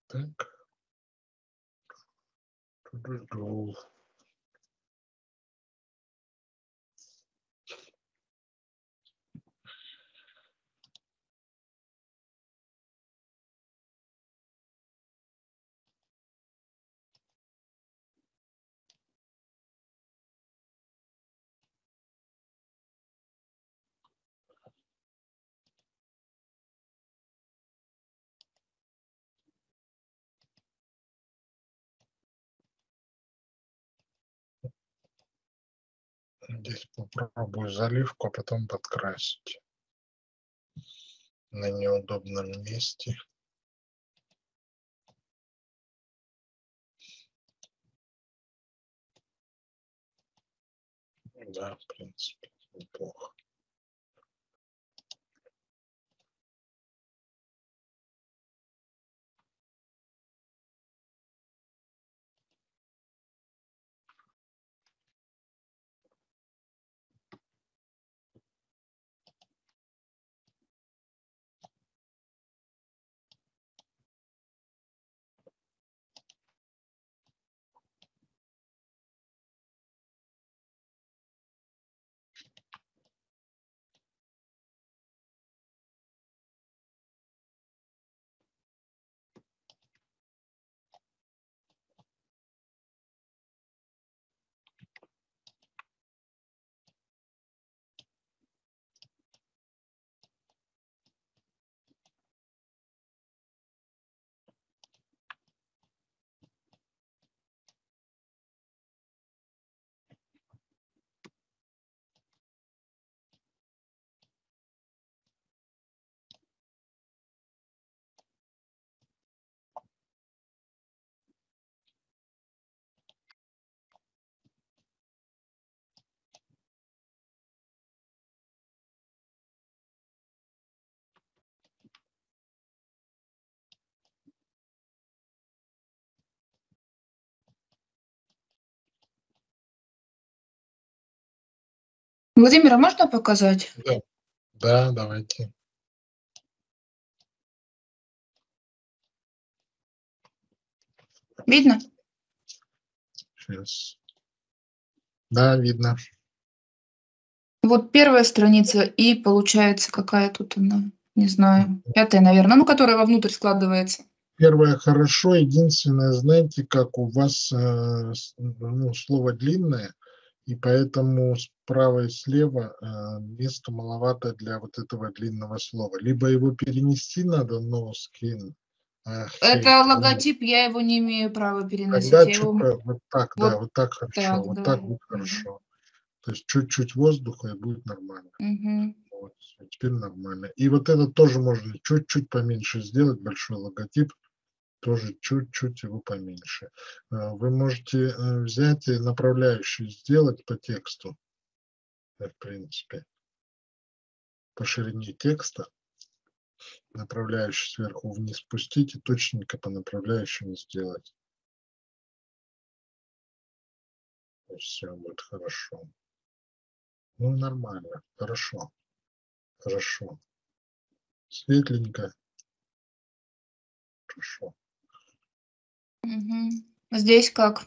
Так. Ту-ду-ду. Здесь попробую заливку, а потом подкрасить на неудобном месте. Да, в принципе, неплохо. Владимира, можно показать? Да, да, давайте. Видно? Сейчас. Да, видно. Вот первая страница и получается какая тут она, не знаю, пятая, наверное, ну, которая вовнутрь складывается. Первое хорошо. Единственное, знаете, как у вас э, с- ну, слово длинное, и поэтому справа и слева э, места маловато для вот этого длинного слова. Либо его перенести надо, но скин. э, Это shape, ну, логотип, я его не имею права переносить. Тогда Я его чуть вот так, да, вот вот так хорошо, так, вот да. так будет Мгм. хорошо. То есть чуть-чуть воздуха, и будет нормально. Мгм. Вот, всё, теперь нормально. И вот это тоже можно чуть-чуть поменьше сделать, большой логотип, тоже чуть-чуть его поменьше. Э, Вы можете э, взять и направляющие сделать по тексту, э, в принципе, по ширине текста, направляющий сверху вниз спустить и точненько по направляющему сделать. Все будет хорошо. Ну, нормально, хорошо, хорошо. Светленько, хорошо. Мгм. Здесь как?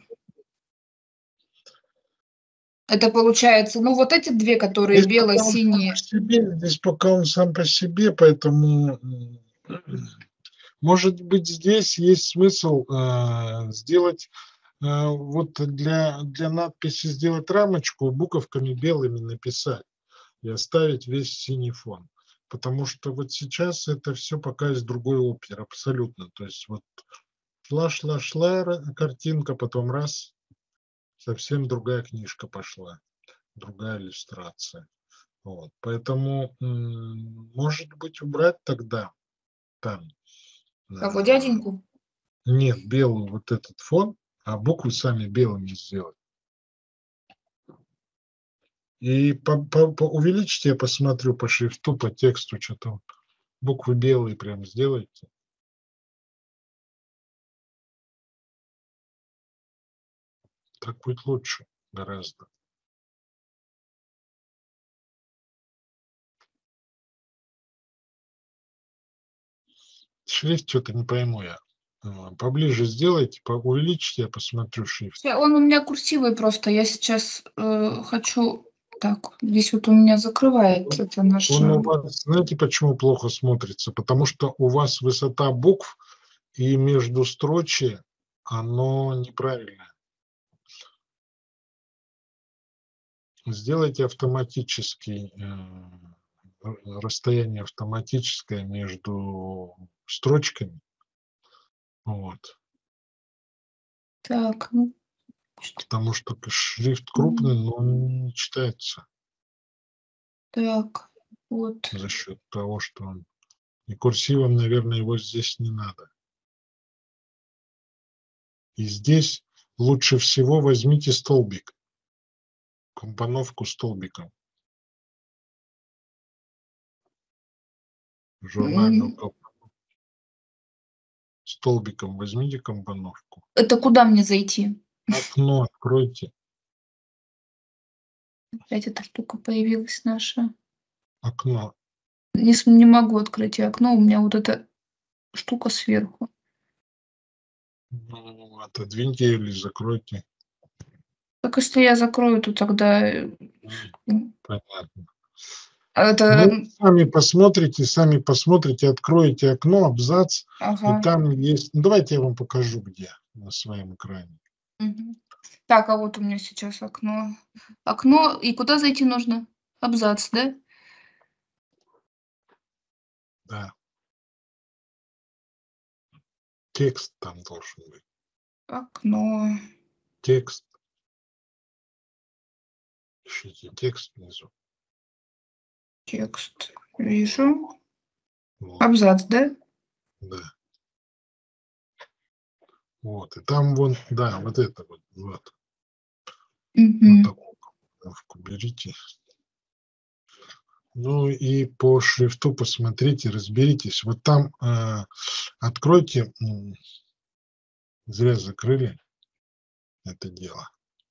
Это получается, ну, вот эти две, которые Здесь пока он сам бело-синие. по себе, здесь пока он сам по себе, поэтому, м, может быть, здесь есть смысл э, сделать э, вот для, для надписи сделать рамочку, буковками белыми написать и оставить весь синий фон. Потому что вот сейчас это все пока из другой оперы, абсолютно. То есть вот шла-шла-шла ра- картинка, потом раз, совсем другая книжка пошла, другая иллюстрация. Вот. Поэтому, м, может быть, убрать тогда там, Кого, а, дяденьку? нет, белый вот этот фон, а буквы сами белыми сделать. И по, по- по- увеличьте, я посмотрю по шрифту, по тексту, что там. Буквы белые прям сделайте. Так будет лучше гораздо. Шрифт что-то не пойму я. А, Поближе сделайте, по- увеличьте, я посмотрю шрифт. Всё, он у меня курсивый просто. Я сейчас э, хочу... Так, здесь вот у меня закрывается это наше... Он у вас, знаете, почему плохо смотрится? Потому что у вас высота букв и между строчи оно неправильное. Сделайте автоматический, э, расстояние автоматическое между строчками. Вот. Так, ну, Потому что шрифт крупный, но он не читается так, вот. за счет того, что он... И курсивом, наверное, его здесь не надо. И здесь лучше всего возьмите столбик, компоновку столбиком. Журнальную М, компоновку. Столбиком возьмите компоновку. Это куда мне зайти? Окно откройте. Опять эта штука появилась наша. Окно. Не, с- не могу открыть я окно, у меня вот эта штука сверху. Ну, отодвиньте или закройте. Так если я закрою, то тогда... э, м, Понятно. Это... Ну, сами посмотрите, сами посмотрите, откроете окно, абзац, Ага. и там есть... Ну, давайте я вам покажу, где на своем экране. Мгм. Так, а вот у меня сейчас окно. Окно, и куда зайти нужно? Абзац, да? Да. Текст там должен быть. Окно. Текст. Ищите текст внизу. Текст. Вижу. Вот, Абзац, да? да. Вот. И там вон, да, вот это вот. Вот, вот Мгм. такую компоновку берите. Ну и по шрифту посмотрите, разберитесь. Вот там э, откройте, м, зря закрыли это дело.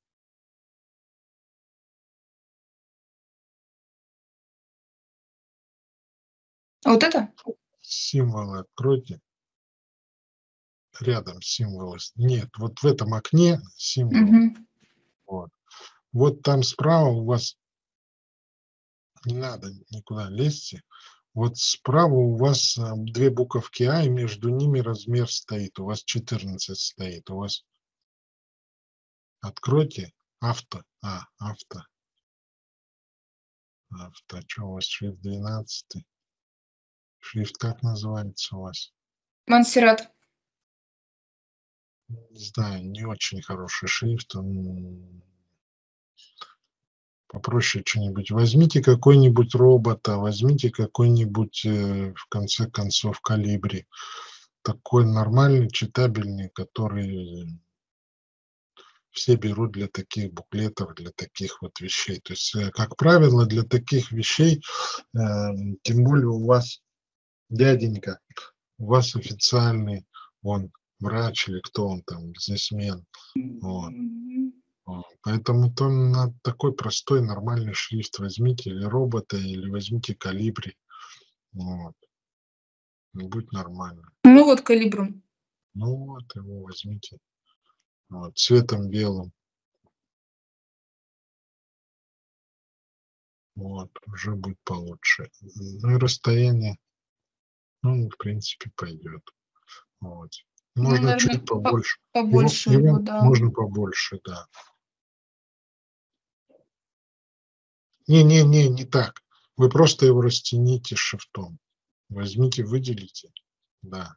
А вот это? Символы откройте. Рядом символы. Нет, вот в этом окне символ. Мгм. Вот. Вот там справа у вас, не надо никуда лезьте. Вот справа у вас э, две буковки А, и между ними размер стоит. У вас четырнадцать стоит. У вас откройте авто. А, авто. Авто. Что у вас шрифт двенадцать? Шрифт как называется у вас? Монсеррат. Не знаю, не очень хороший шрифт. Он попроще что-нибудь. Возьмите какой-нибудь робота, возьмите какой-нибудь, э, в конце концов, калибри. Такой нормальный, читабельный, который все берут для таких буклетов, для таких вот вещей. То есть, э, как правило, для таких вещей, э, тем более у вас дяденька, у вас официальный, он врач или кто он там, бизнесмен. Вот. Мгм. Вот. Поэтому там на такой простой нормальный шрифт возьмите или робота, или возьмите калибри. Вот. И будет нормально. Ну вот калибром. Ну вот, его возьмите. Вот, цветом белым. Вот, уже будет получше. Ну и расстояние, ну, в принципе, пойдет. Вот. Ну, Можно наверное, чуть побольше. Его, побольше его, его да. можно побольше, да. Не-не-не, не так. Вы просто его растяните шрифтом. Возьмите, выделите. Да.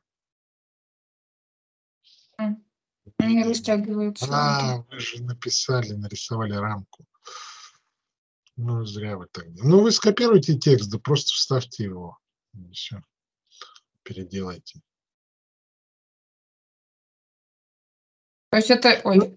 М. Не растягивается. А, вы же написали, нарисовали рамку. Ну, зря вы так. Ну, вы скопируйте текст, да просто вставьте его. Все, переделайте. То есть это... Ой.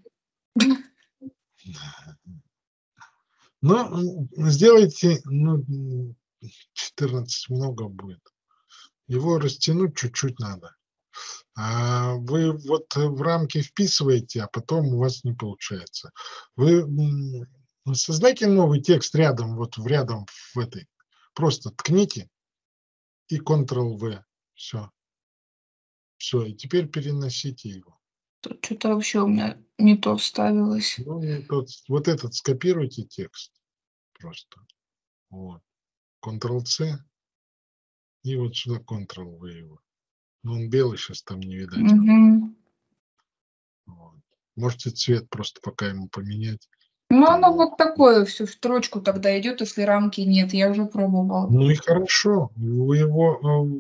Ну, сделайте, ну, четырнадцать много будет. Его растянуть чуть-чуть надо. А вы вот в рамки вписываете, а потом у вас не получается. Вы м, создайте новый текст рядом, вот в рядом в этой. Просто ткните и контрол вэ. Все. Все, и теперь переносите его. Тут что-то вообще у меня не то вставилось. Ну, не тот, вот этот скопируйте текст просто. Вот. контрол-C. И вот сюда контрол-V его. Но он белый, сейчас там не видать. Угу. Вот. Можете цвет просто пока ему поменять. Ну, Там оно вот. вот такое все в строчку тогда идет, если рамки нет. Я уже пробовала. Ну и хорошо. Вы его э,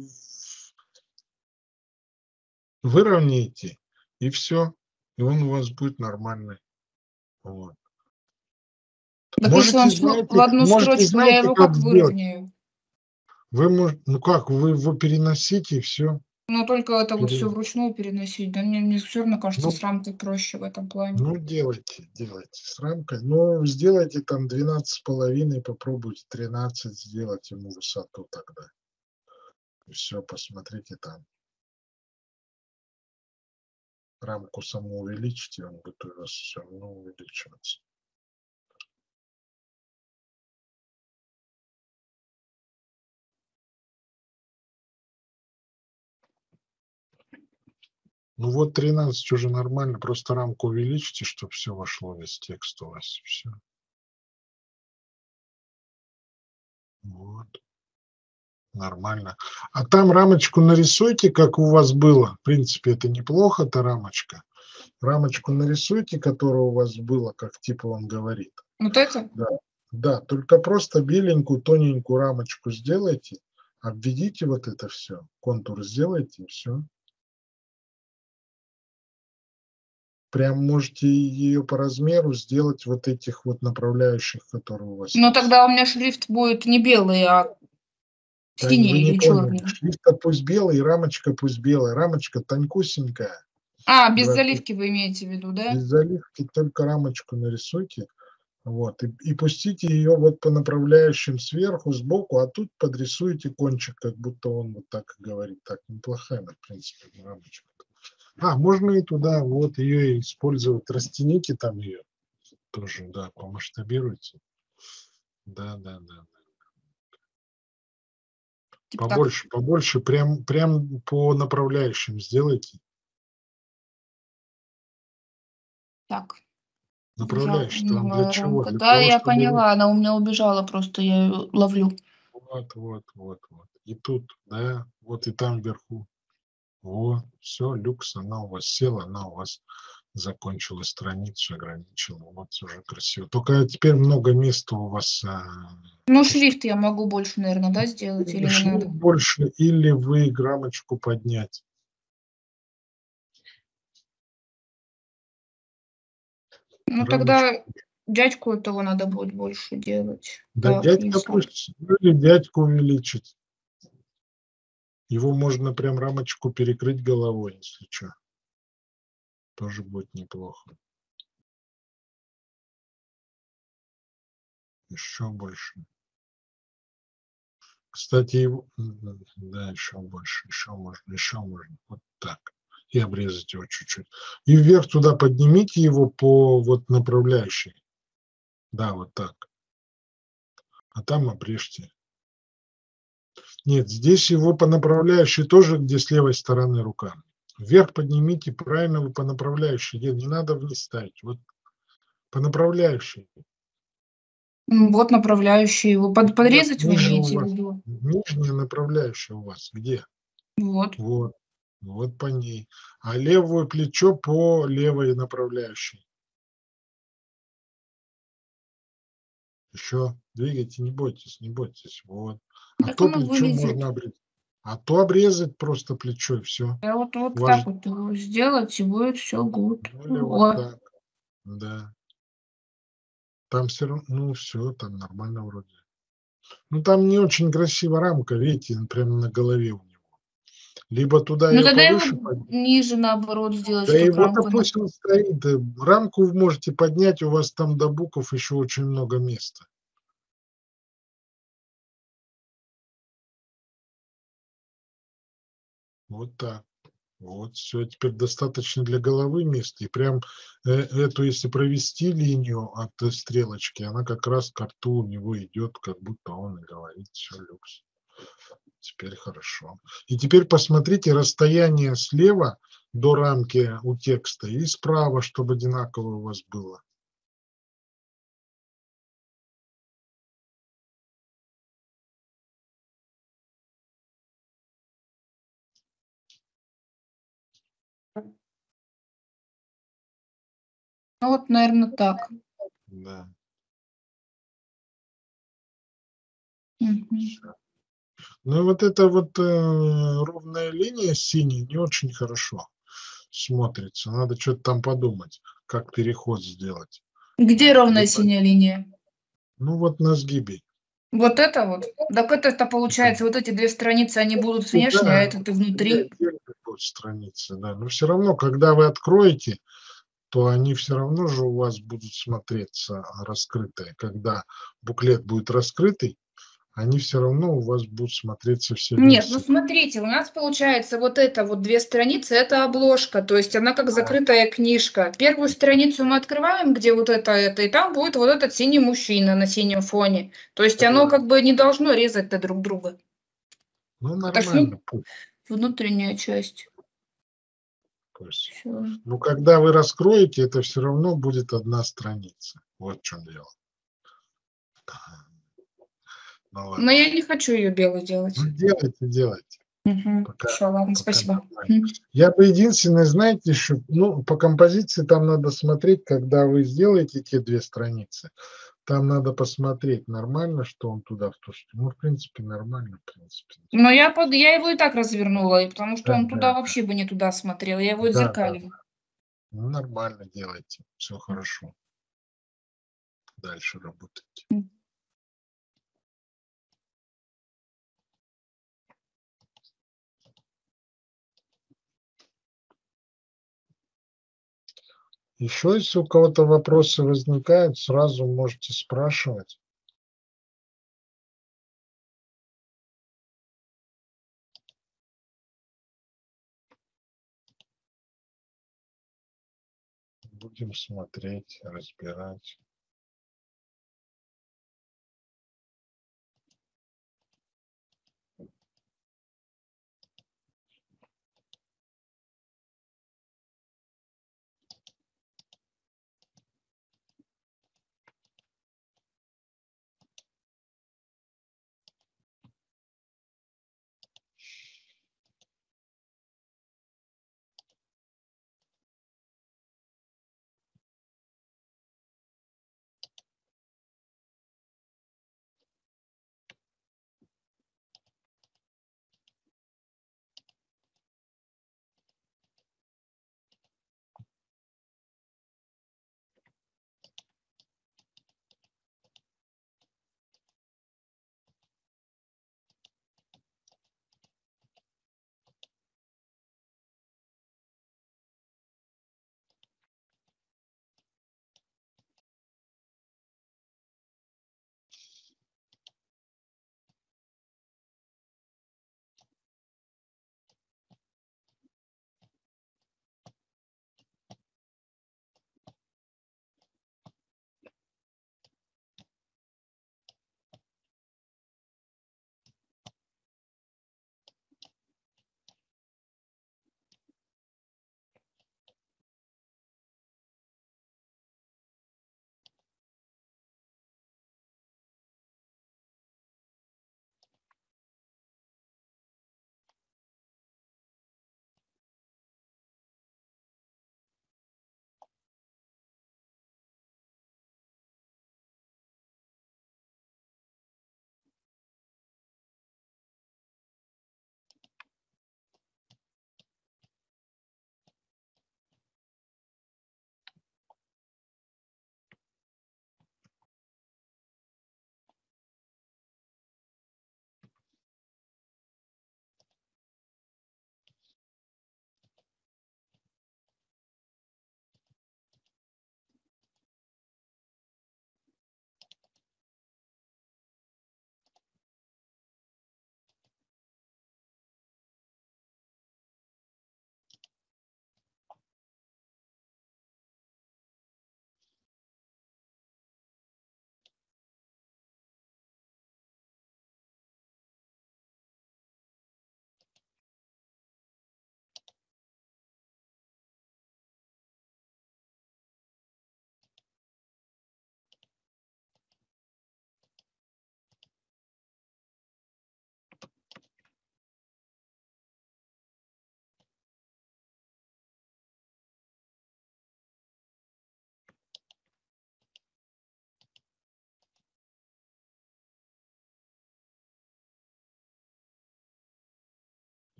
выровняете, и все. И он у вас будет нормальный. Вот. Так если Можете, он всё знаете, в одну можете, строчку, я знаете, его как как сделать? выровняю? Вы можете, ну как, вы его переносите, и все. Ну, только это вот все Пере... вручную переносить. Да мне, мне все равно кажется, Ну, с рамкой проще в этом плане. ну, делайте, делайте с рамкой. Ну, сделайте там двенадцать с половиной, попробуйте тринадцать сделать ему высоту тогда. И все, посмотрите там. Рамку саму увеличите, он будет у вас все равно увеличиваться. Ну вот тринадцать уже нормально, просто рамку увеличите, чтобы все вошло, весь текст у вас, все. Вот. Нормально. А там рамочку нарисуйте, как у вас было. В принципе, это неплохо, та рамочка. Рамочку нарисуйте, которая у вас была, как типа он говорит. Вот это? Да, да, только просто беленькую, тоненькую рамочку сделайте, обведите вот это все, контур сделайте, и все. Прям можете ее по размеру сделать вот этих вот направляющих, которые у вас Ну, есть. тогда у меня шрифт будет не белый, а Да, синий вы не или поняли. черный. Шрифт пусть белый, рамочка пусть белая. Рамочка тонкусенькая. А, без Да, заливки вы имеете в виду, да? без заливки только рамочку нарисуйте. Вот, и, и пустите ее вот по направляющим сверху, сбоку, а тут подрисуйте кончик, как будто он вот так говорит. Так, неплохая, в принципе, рамочка. А, можно и туда вот ее использовать, растяните там ее тоже, да, помасштабируйте. Да, да, да. Типа так. Побольше, побольше, прям, прям по направляющим сделайте. Так. Направляющий вам для Новая чего? рамка. Для Да, того, я чтобы... поняла, она у меня убежала, просто я ее ловлю. Вот, вот, вот, вот. И тут, да, вот и там вверху. Вот, все, люкс, она у вас села, она у вас закончила страницу, ограничила. Вот уже красиво. Только теперь много места у вас. А, Ну, шрифт я могу больше, наверное, да, сделать или не шрифт надо? больше, или вы рамочку поднять. Ну, Рамочку. тогда дядьку этого надо будет больше делать. Да, Так, дядька если- пусть, ну, или дядьку увеличить. Его можно прям рамочку перекрыть головой, если что. Тоже будет неплохо. Еще больше. Кстати, его... да, еще больше, еще можно, еще можно. Вот так. И обрезать его чуть-чуть. И вверх туда поднимите его по вот направляющей. Да, вот так. А там обрежьте. Нет, здесь его по направляющей тоже, где с левой стороны рука. Вверх поднимите, правильно вы по направляющей. Нет, не надо вниз ставить. Вот по направляющей. М, Вот направляющий его. Под, подрезать вы Ниже у имеете в вас. виду? Нижняя направляющая у вас. Где? Вот. Вот. Вот по ней. А левое плечо по левой направляющей. Еще двигайте, не бойтесь, не бойтесь. Вот. А Так то оно плечо вылезет. можно обрезать. А то обрезать просто плечо и все. Я вот, вот Ваш... так вот его сделать, и будет все гуд. Ну, или вот Вот. так. Да. Там все равно, ну все, там нормально вроде. Ну там не очень красивая рамка, видите, прямо на голове у него. Либо туда Ну ее тогда повыше его поднять. ниже, наоборот, сделать, Да и чтобы вот, рамка... на- допустим, стоит. э, Рамку вы можете поднять, у вас там до букв еще очень много места. Вот так. Вот, все, теперь достаточно для головы места. И прям э, эту, если провести линию от э, стрелочки, она как раз к рту у него идет, как будто он и говорит, все, люкс. Теперь хорошо. И теперь посмотрите расстояние слева до рамки у текста и справа, чтобы одинаково у вас было. Ну вот, наверное, так. Да. Мгм. Ну и вот эта вот э, ровная линия синяя не очень хорошо смотрится. Надо что-то там подумать, как переход сделать. Где Вот. ровная Либо- синяя линия? Ну вот на сгибе. Вот это вот? Так это-то получается, вот эти две страницы, они будут внешние, а Да, это-то они внутри. отдельно будут страницы, да. Но все равно, когда вы откроете, то они все равно же у вас будут смотреться раскрытые. Когда буклет будет раскрытый, они все равно у вас будут смотреться все Нет, ну вместе. смотрите, у нас получается вот это вот две страницы, это обложка, то есть она как закрытая книжка. Первую страницу мы открываем, где вот это, это, и там будет вот этот синий мужчина на синем фоне. То есть оно как бы не должно резать-то друг друга. Ну Это ж вну- нормально, пусть. внутренняя часть. пусть. Всё. Но когда вы раскроете, это все равно будет одна страница. Вот в чем дело. Ну ладно. Но я не хочу ее белой делать. Ну, делайте, делайте. Угу. Пока, Все, ладно, пока спасибо. нормально. Мгм. Я бы единственное, знаете, еще, ну, по композиции там надо смотреть, когда вы сделаете те две страницы, там надо посмотреть, нормально, что он туда в ту сторону. Ну, в принципе, нормально, в принципе. Но я, под... я его и так развернула, и потому что Да, он туда да, вообще бы не туда смотрел, я его да, да. отзеркалила. Ну, нормально делайте, все хорошо. Дальше работайте. М. Еще, если у кого-то вопросы возникают, сразу можете спрашивать. Будем смотреть, разбирать.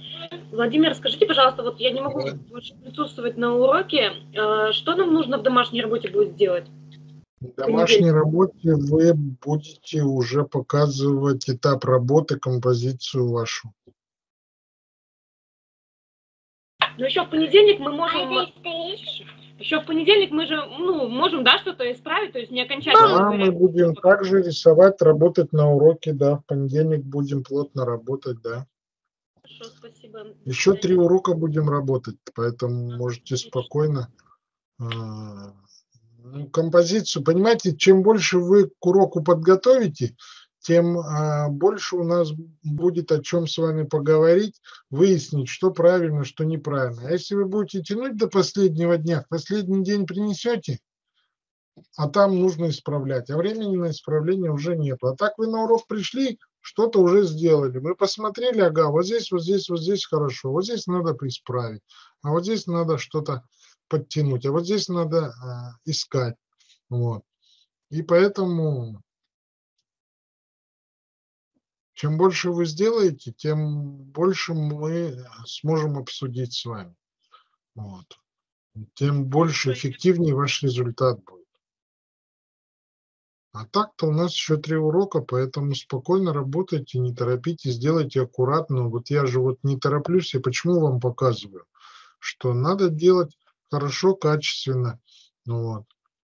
Владимир, скажите, пожалуйста, вот я не могу Да. больше присутствовать на уроке. Э, Что нам нужно в домашней работе будет сделать? В домашней работе вы будете уже показывать этап работы, композицию вашу. Ну, еще в понедельник мы можем... А это исторически? Еще в понедельник мы же, ну, можем, да, что-то исправить, то есть не окончательно. Да, мы будем также рисовать, работать на уроке, да. В понедельник будем плотно работать, да. Хорошо, спасибо. Еще три урока будем работать, поэтому можете спокойно э, ну, композицию. Понимаете, чем больше вы к уроку подготовите, тем э, больше у нас будет о чем с вами поговорить, выяснить, что правильно, что неправильно. А если вы будете тянуть до последнего дня, в последний день принесете, а там нужно исправлять, а времени на исправление уже нет. А так вы на урок пришли, что-то уже сделали. Мы посмотрели, ага, вот здесь, вот здесь, вот здесь хорошо, вот здесь надо исправить, а вот здесь надо что-то подтянуть, а вот здесь надо а, искать. Вот. И поэтому, чем больше вы сделаете, тем больше мы сможем обсудить с вами. Вот. Тем больше, эффективнее ваш результат будет. А так-то у нас еще три урока, поэтому спокойно работайте, не торопитесь, делайте аккуратно. Вот я же вот не тороплюсь, я почему вам показываю, что надо делать хорошо, качественно. Ну вот.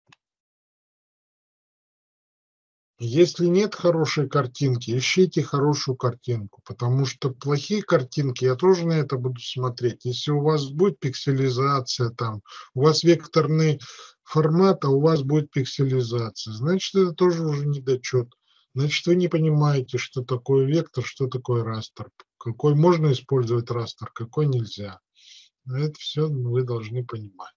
Если нет хорошей картинки, ищите хорошую картинку, потому что плохие картинки, я тоже на это буду смотреть. Если у вас будет пикселизация, там, у вас векторный формат, а у вас будет пикселизация, значит, это тоже уже недочет. Значит, вы не понимаете, что такое вектор, что такое растер, какой можно использовать растер, какой нельзя. Это все вы должны понимать.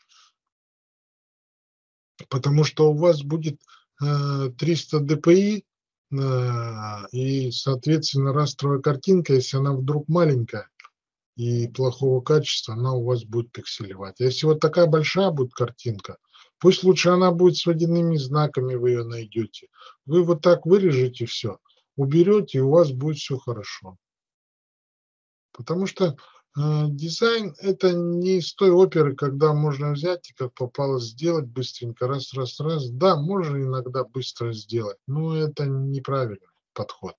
Потому что у вас будет триста дпи, и, соответственно, растровая картинка, если она вдруг маленькая и плохого качества, она у вас будет пикселевать. А если вот такая большая будет картинка, пусть лучше она будет с водяными знаками, вы ее найдете. Вы вот так вырежете все, уберете, и у вас будет все хорошо. Потому что дизайн – это не из той оперы, когда можно взять и как попало сделать быстренько, раз, раз, раз. Да, можно иногда быстро сделать, но это неправильный подход.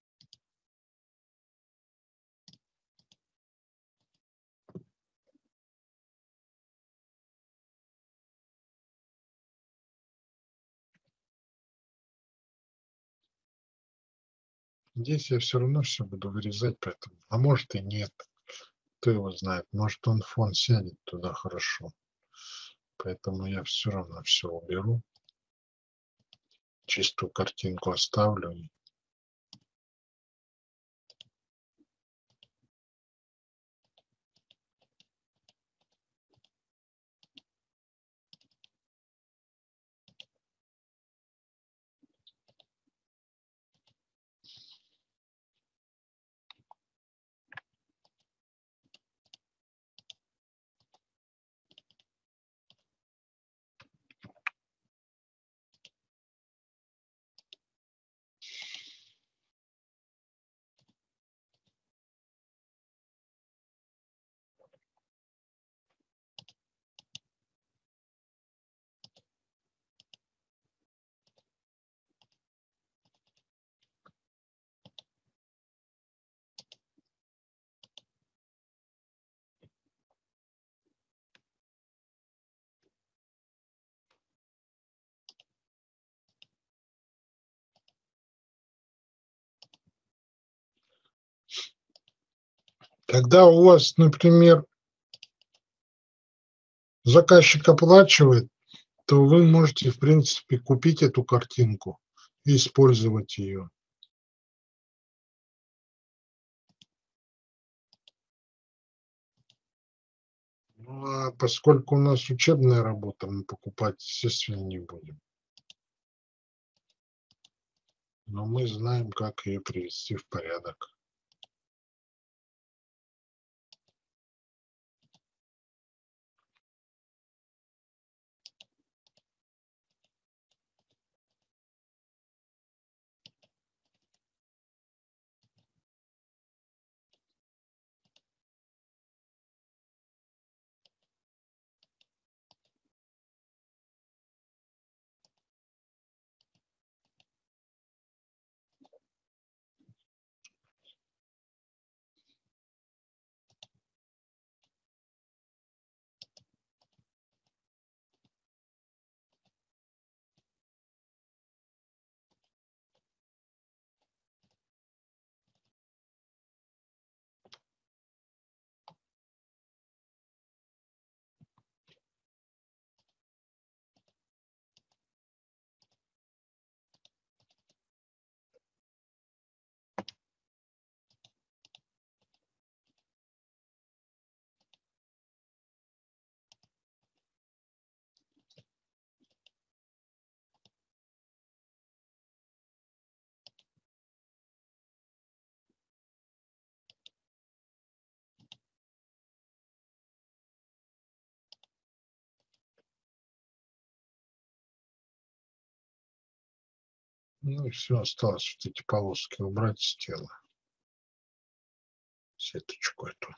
Здесь я все равно все буду вырезать, поэтому. А может и нет. Кто его знает. Может он фон сядет туда хорошо. Поэтому я все равно все уберу. Чистую картинку оставлю. Когда у вас, например, заказчик оплачивает, то вы можете, в принципе, купить эту картинку и использовать ее. Ну, а поскольку у нас учебная работа, мы покупать, естественно, не будем. Но мы знаем, как ее привести в порядок. Ну и все, осталось вот эти полоски убрать с тела. Сеточку эту.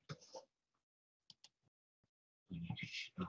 И всё.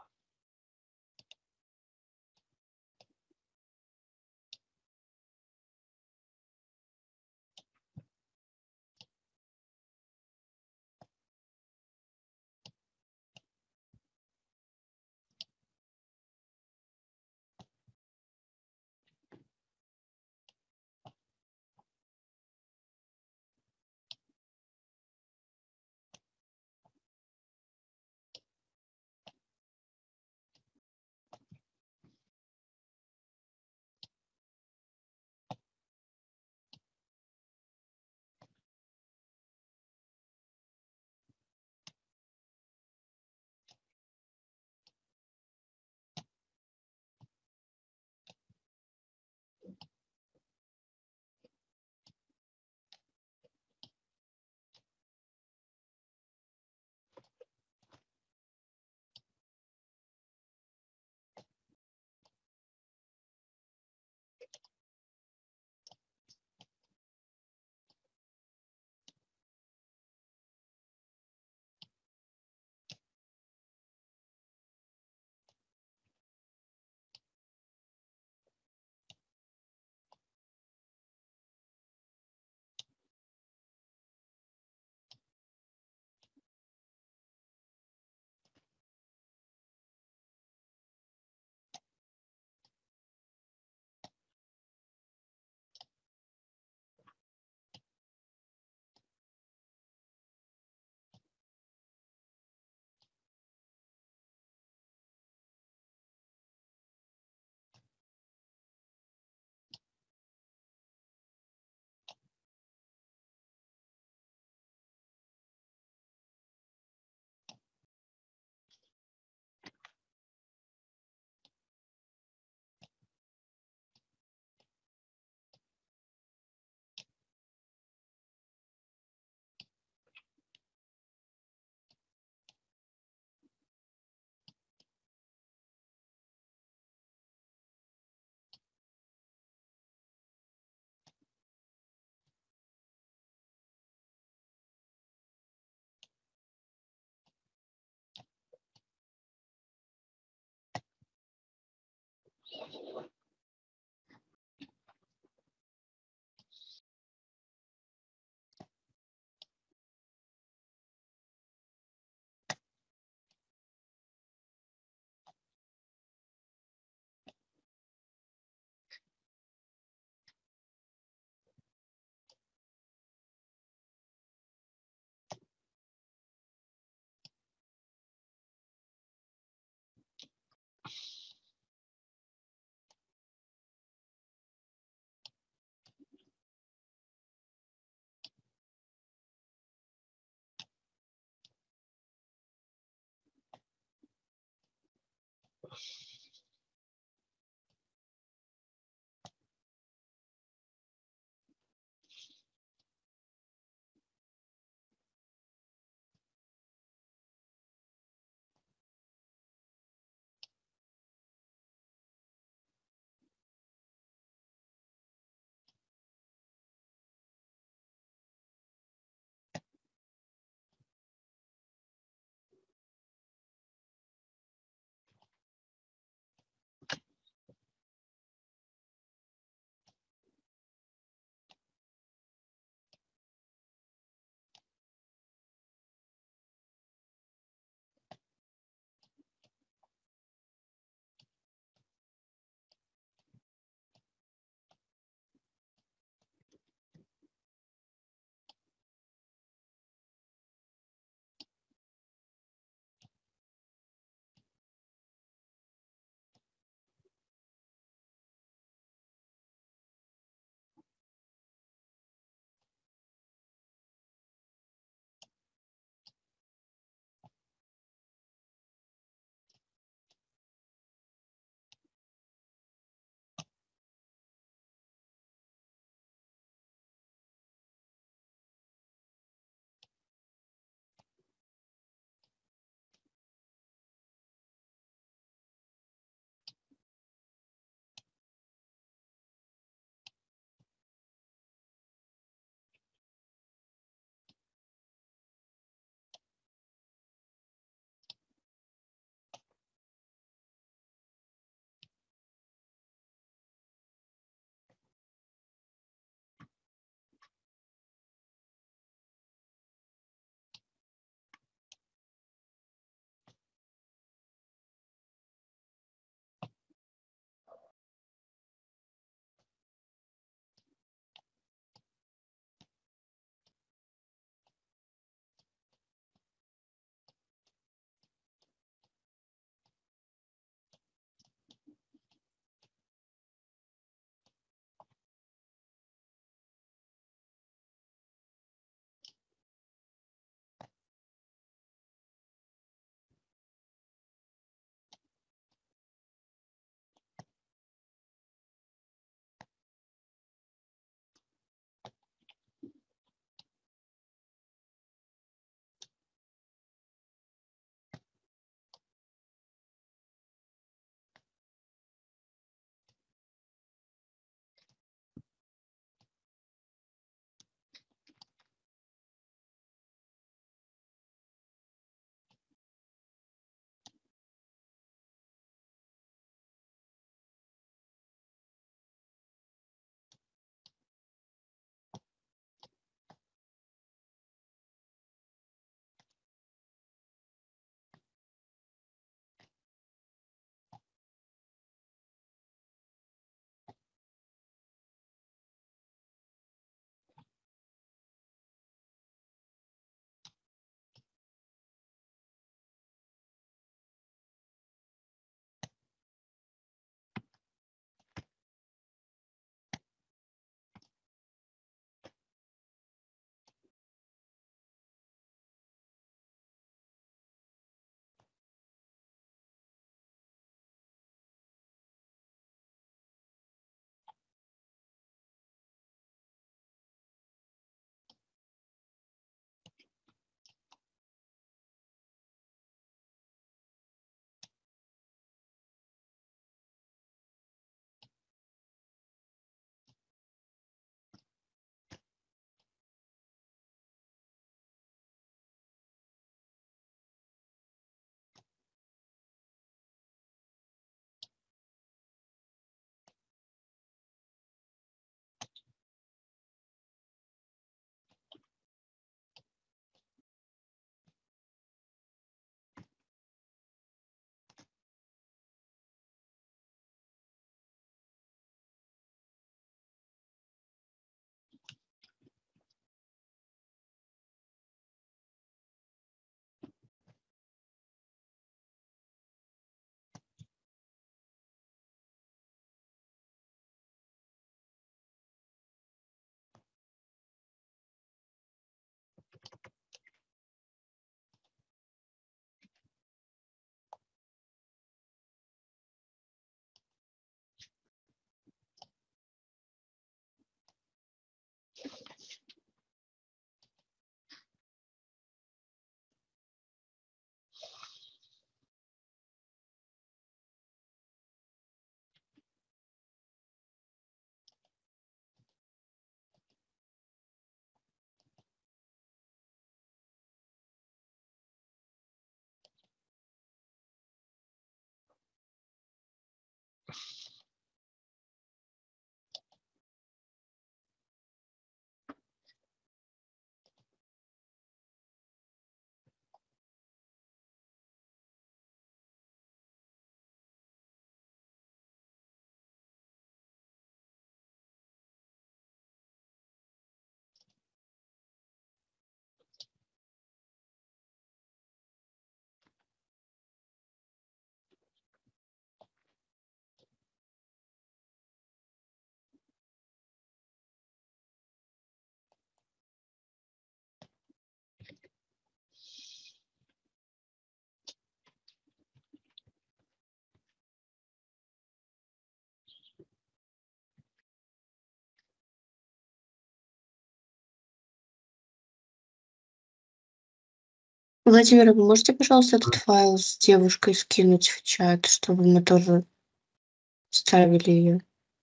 Владимир, вы можете, пожалуйста, этот файл с девушкой скинуть в чат, чтобы мы тоже ставили ее?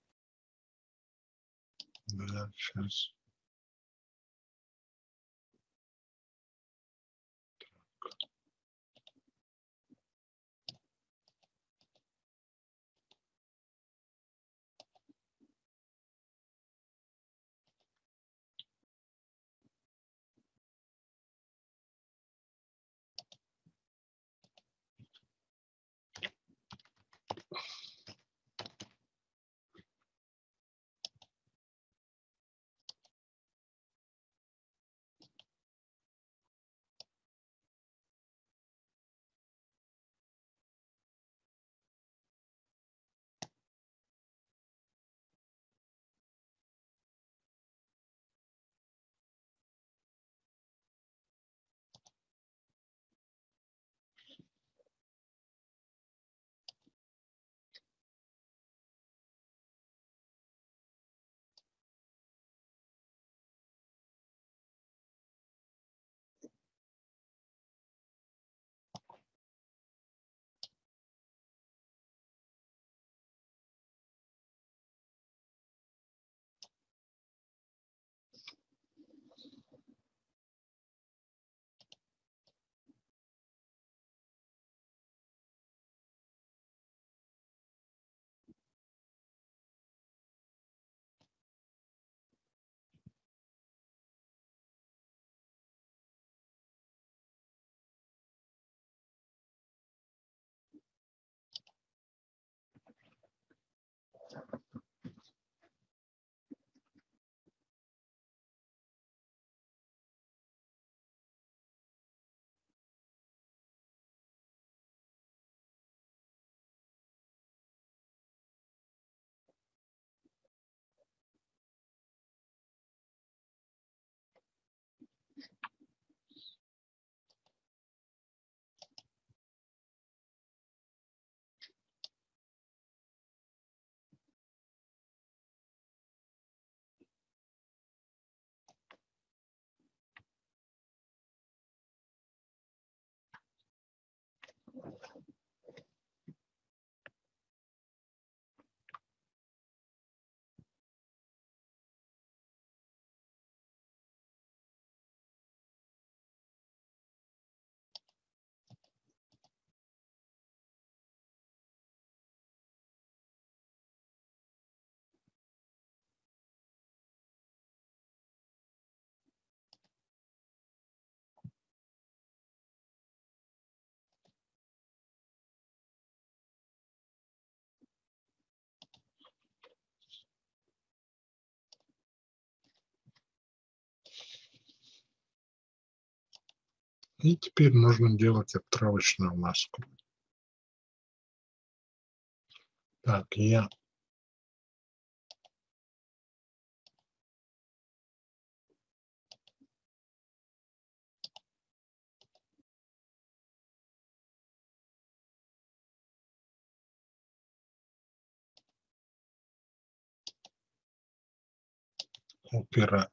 Да, сейчас. И теперь можно делать отправочную маску. Так, я упираю.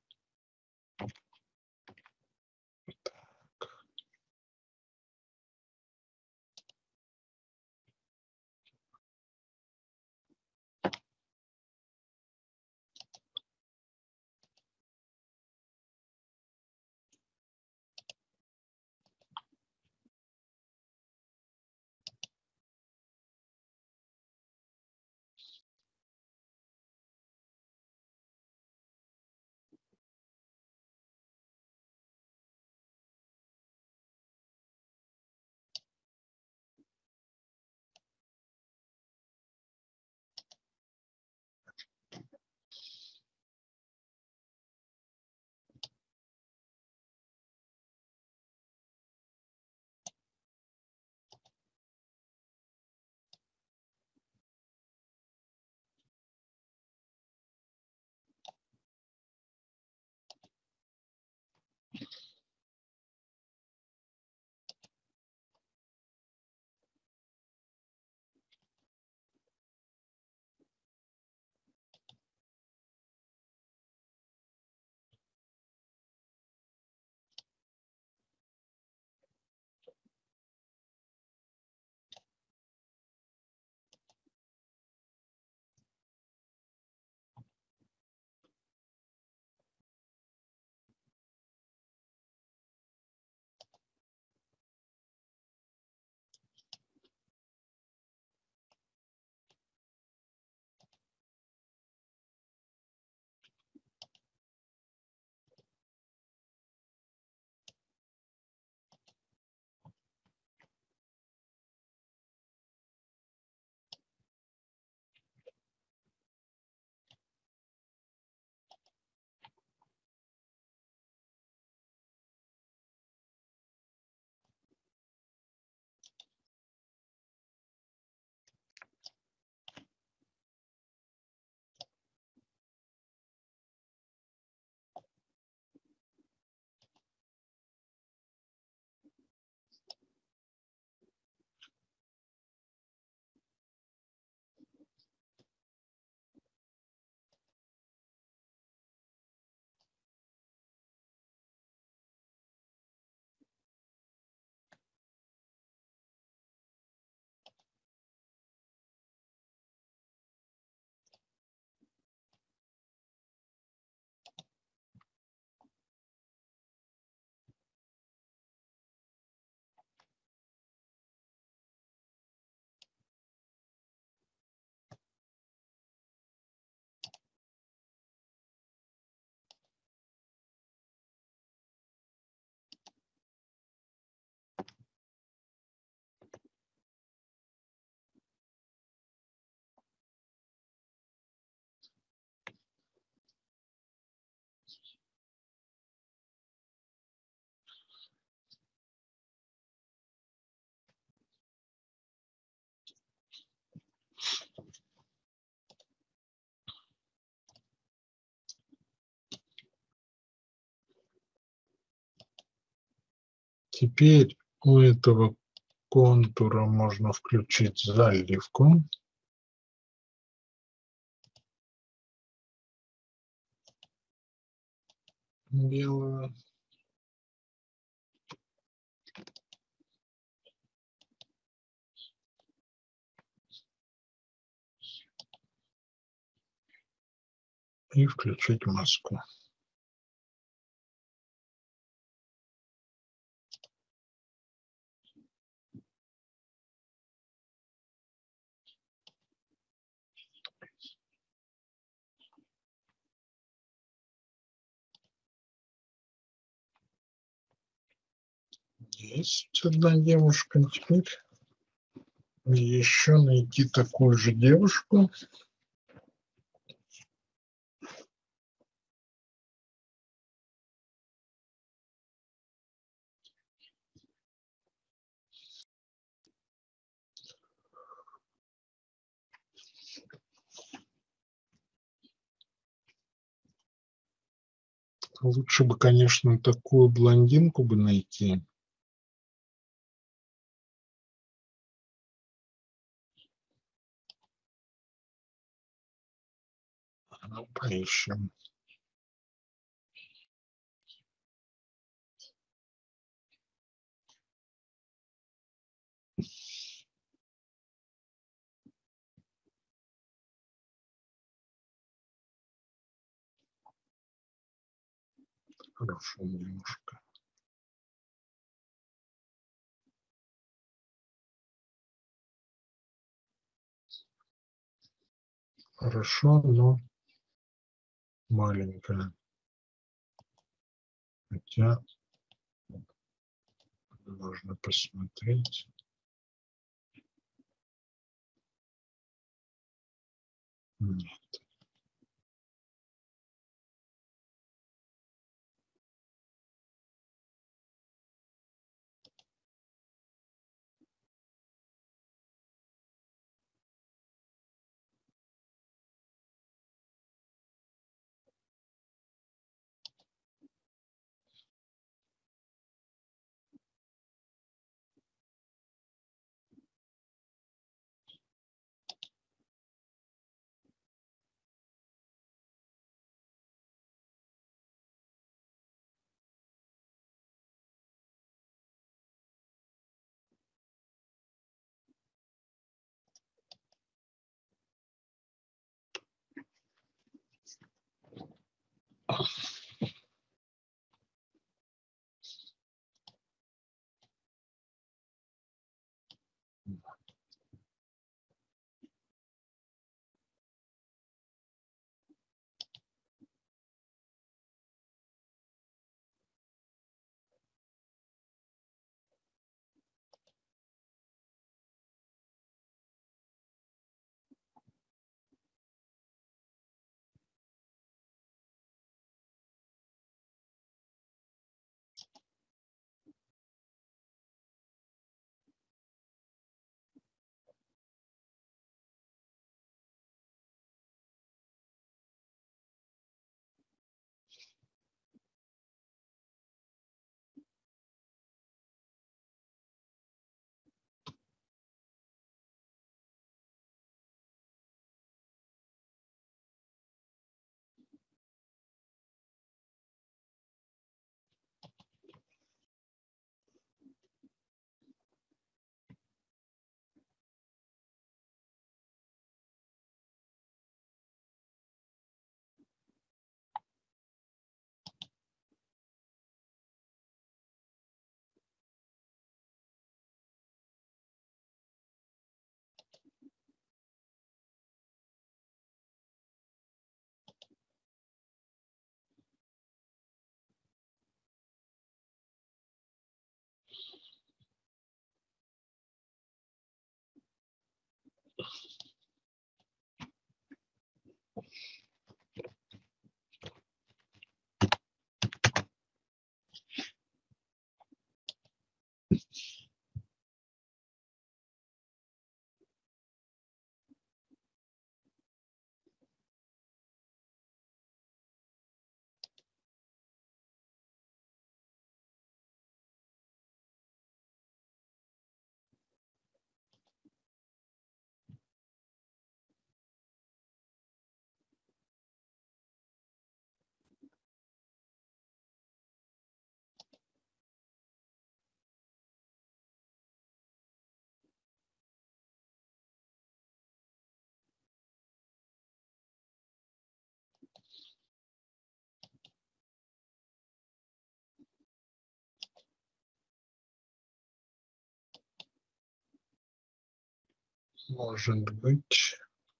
Теперь у этого контура можно включить заливку. Белую. И включить маску. Есть одна девушка. Теперь еще найти такую же девушку. Лучше бы, конечно, такую блондинку бы найти. Ну, поищем. Хорошая девушка. Хорошо, но маленькая. Хотя можно посмотреть. Нет. Может быть.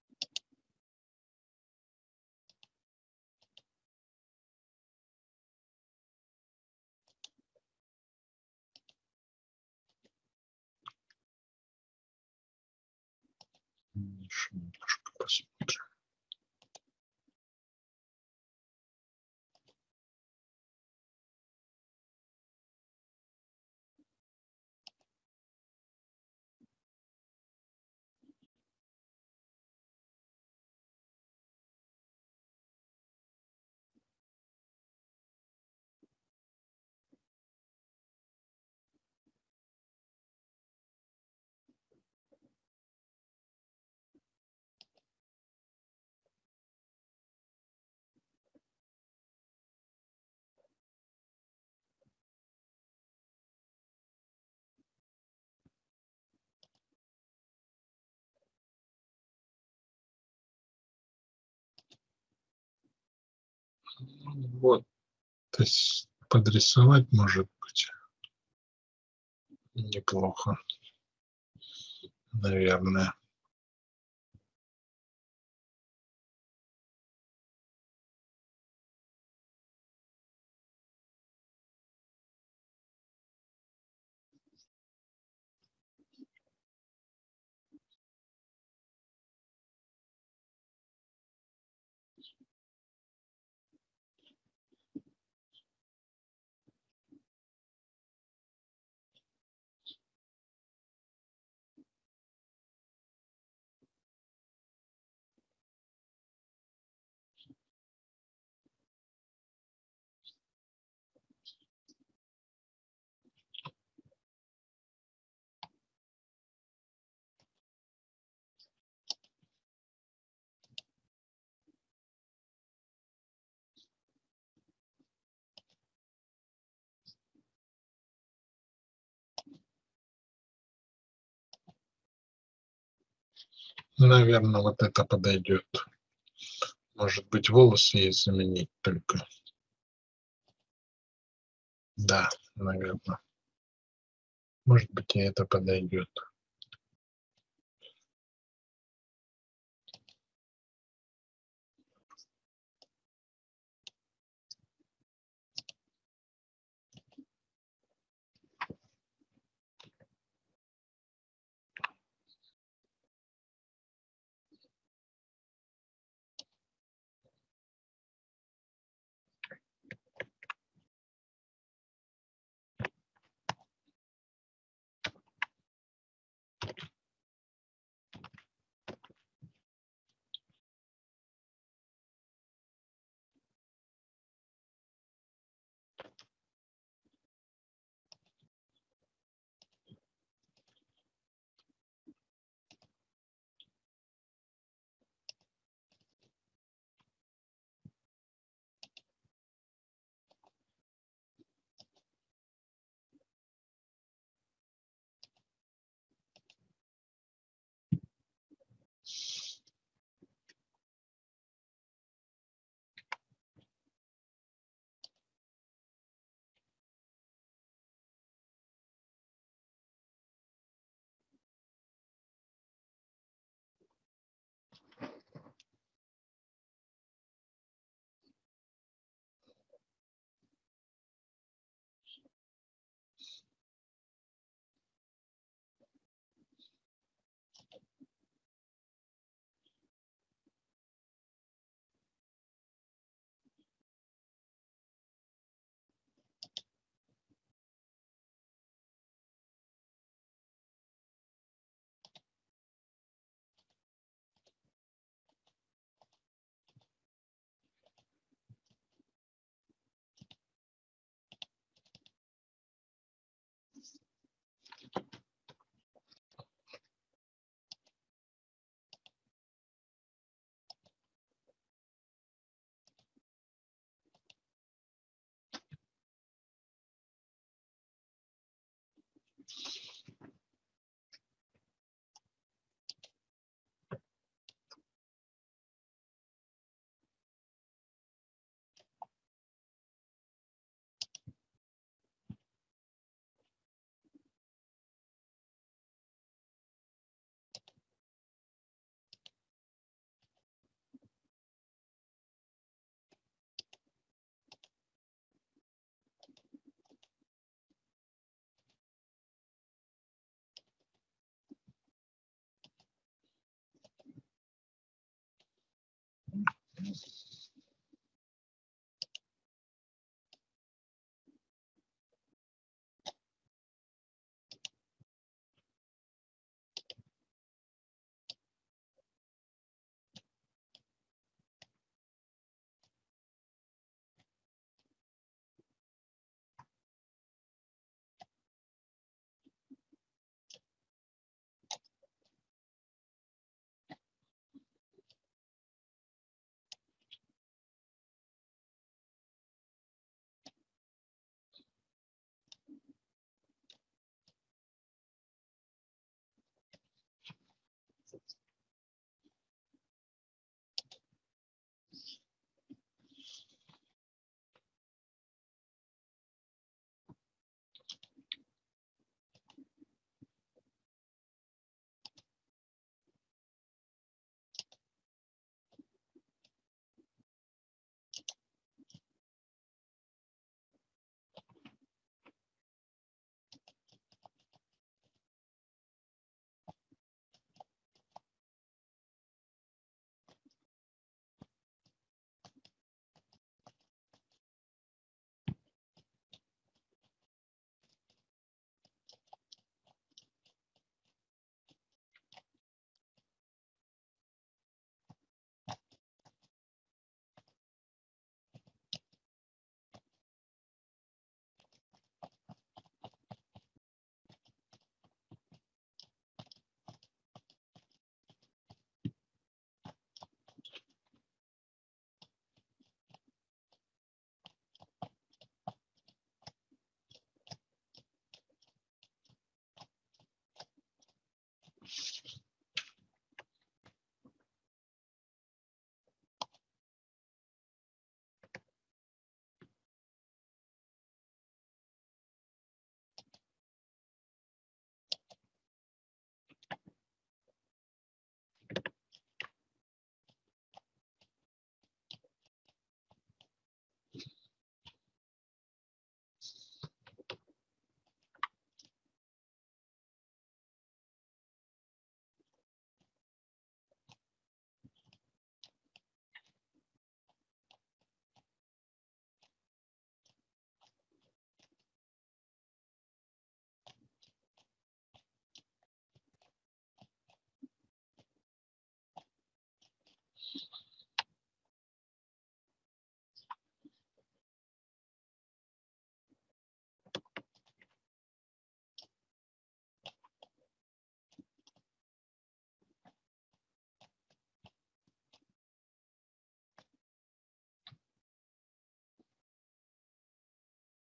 Еще немножко посмотрим. Вот. То есть подрисовать может быть неплохо, наверное. Наверное, вот это подойдет. Может быть, волосы ей заменить только. Да, наверное. Может быть, и это подойдет.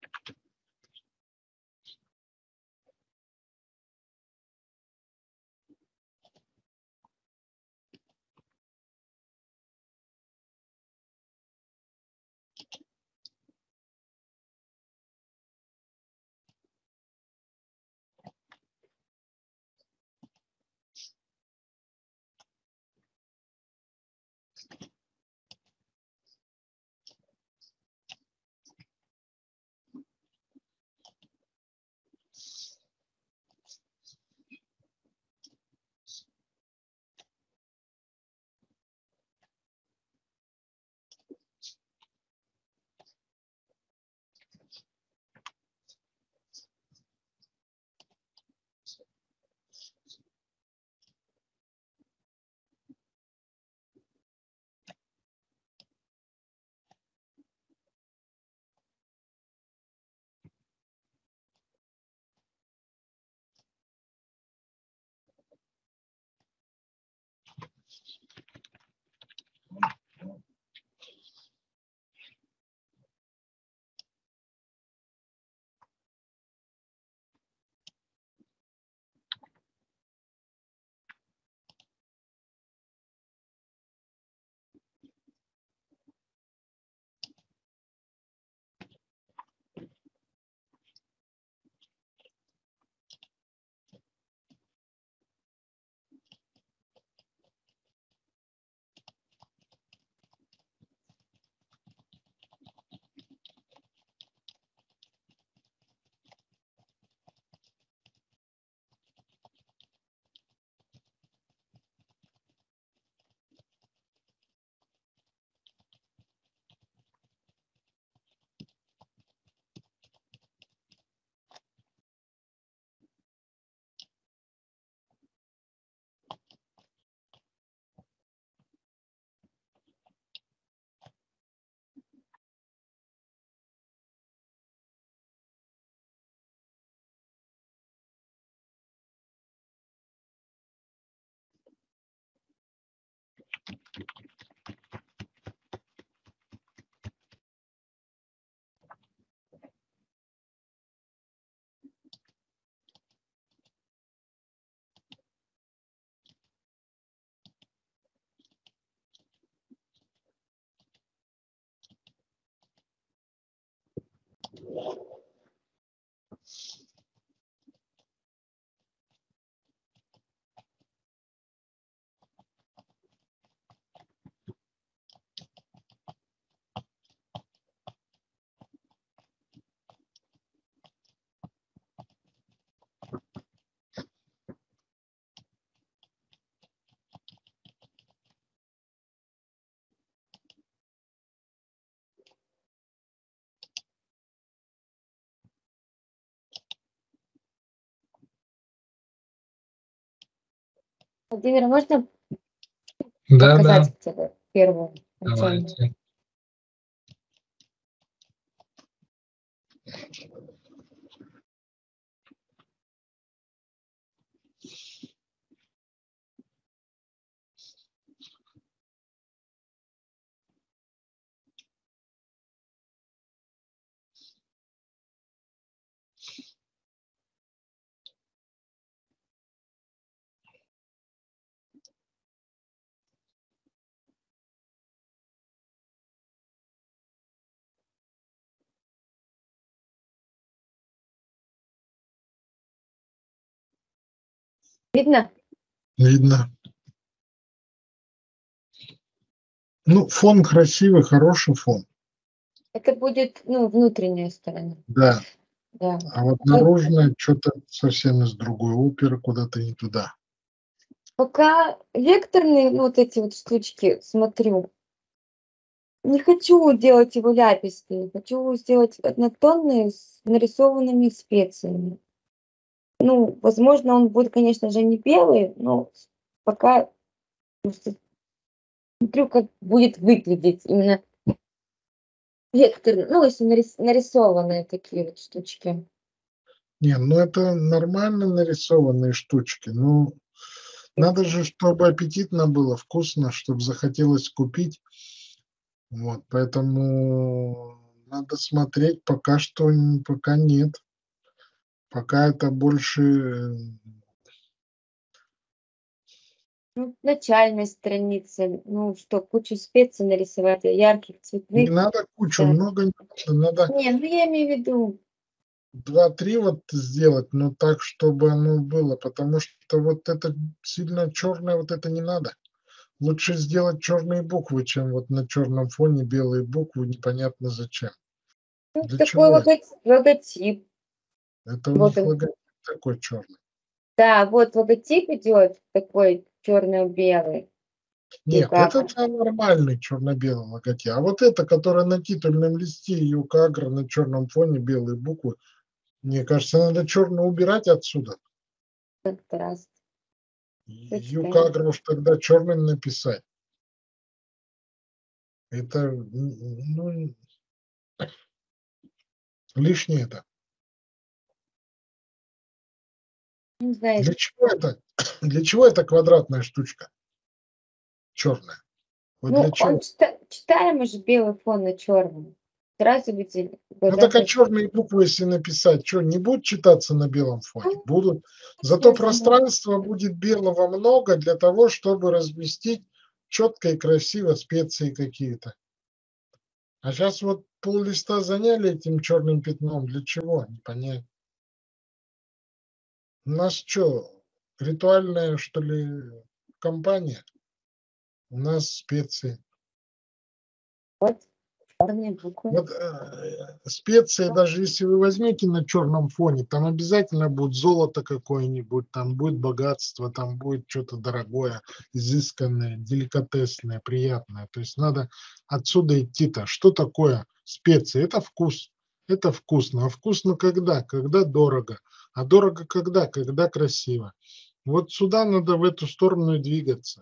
Владимир, можно Да, да, показать тебе первую оценку? давайте. Видно? Видно. Ну, фон красивый, хороший фон. Это будет, ну, внутренняя сторона. Да. Да. А вот Вот наружная что-то совсем из другой оперы, куда-то не туда. пока векторные, ну, вот эти вот штучки смотрю, не хочу делать его ляпистый, хочу сделать однотонный с нарисованными специями. Ну, возможно, он будет, конечно же, не белый, но пока просто смотрю, как будет выглядеть именно вектор, ну, если нарис- нарисованные такие вот штучки. Не, ну это нормально нарисованные штучки. Ну, надо же, чтобы аппетитно было, вкусно, чтобы захотелось купить. Вот, поэтому надо смотреть, пока что н- пока нет. Пока это больше э, Ну, начальной странице, ну что, кучу специй нарисовать, ярких, не цветных. надо кучу, Да. много не надо. Надо Не, ну я имею в виду, два-три вот сделать, но так, чтобы оно было, потому что вот это сильно черное, вот это не надо. Лучше сделать черные буквы, чем вот на черном фоне белые буквы, непонятно зачем. ну, Для такой чего это? логотип, логотип. Это у Вот них он. логотип такой черный. Да, вот логотип идет такой черно-белый. Нет, как? это да, нормальный черно-белый логотип. А вот это, которое на титульном листе Юкагра на черном фоне белые буквы, мне кажется, надо черно убирать отсюда. Контраст. Юкагра уж тогда черным написать. Это м, ну, лишнее это. Не знаю, Для чего это? Для чего эта квадратная штучка? Черная. Вот ну для чего? он чита- читаемый же белый фон на черном. Сразу видели. Ну так а черные буквы, если написать, что, не будут читаться на белом фоне? Будут. Зато пространства будет белого много для того, чтобы разместить четко и красиво специи какие-то. А сейчас вот пол листа заняли этим черным пятном. Для чего? Не понять. У нас что, ритуальная, что ли, компания? У нас специи. черные буквы. Вот э, специи, даже если вы возьмете на черном фоне, там обязательно будет золото какое-нибудь, там будет богатство, там будет что-то дорогое, изысканное, деликатесное, приятное. То есть надо отсюда идти-то. Что такое специи? Это вкус. Это вкусно. А вкусно когда? Когда дорого. А дорого когда? Когда красиво. Вот сюда надо в эту сторону и двигаться.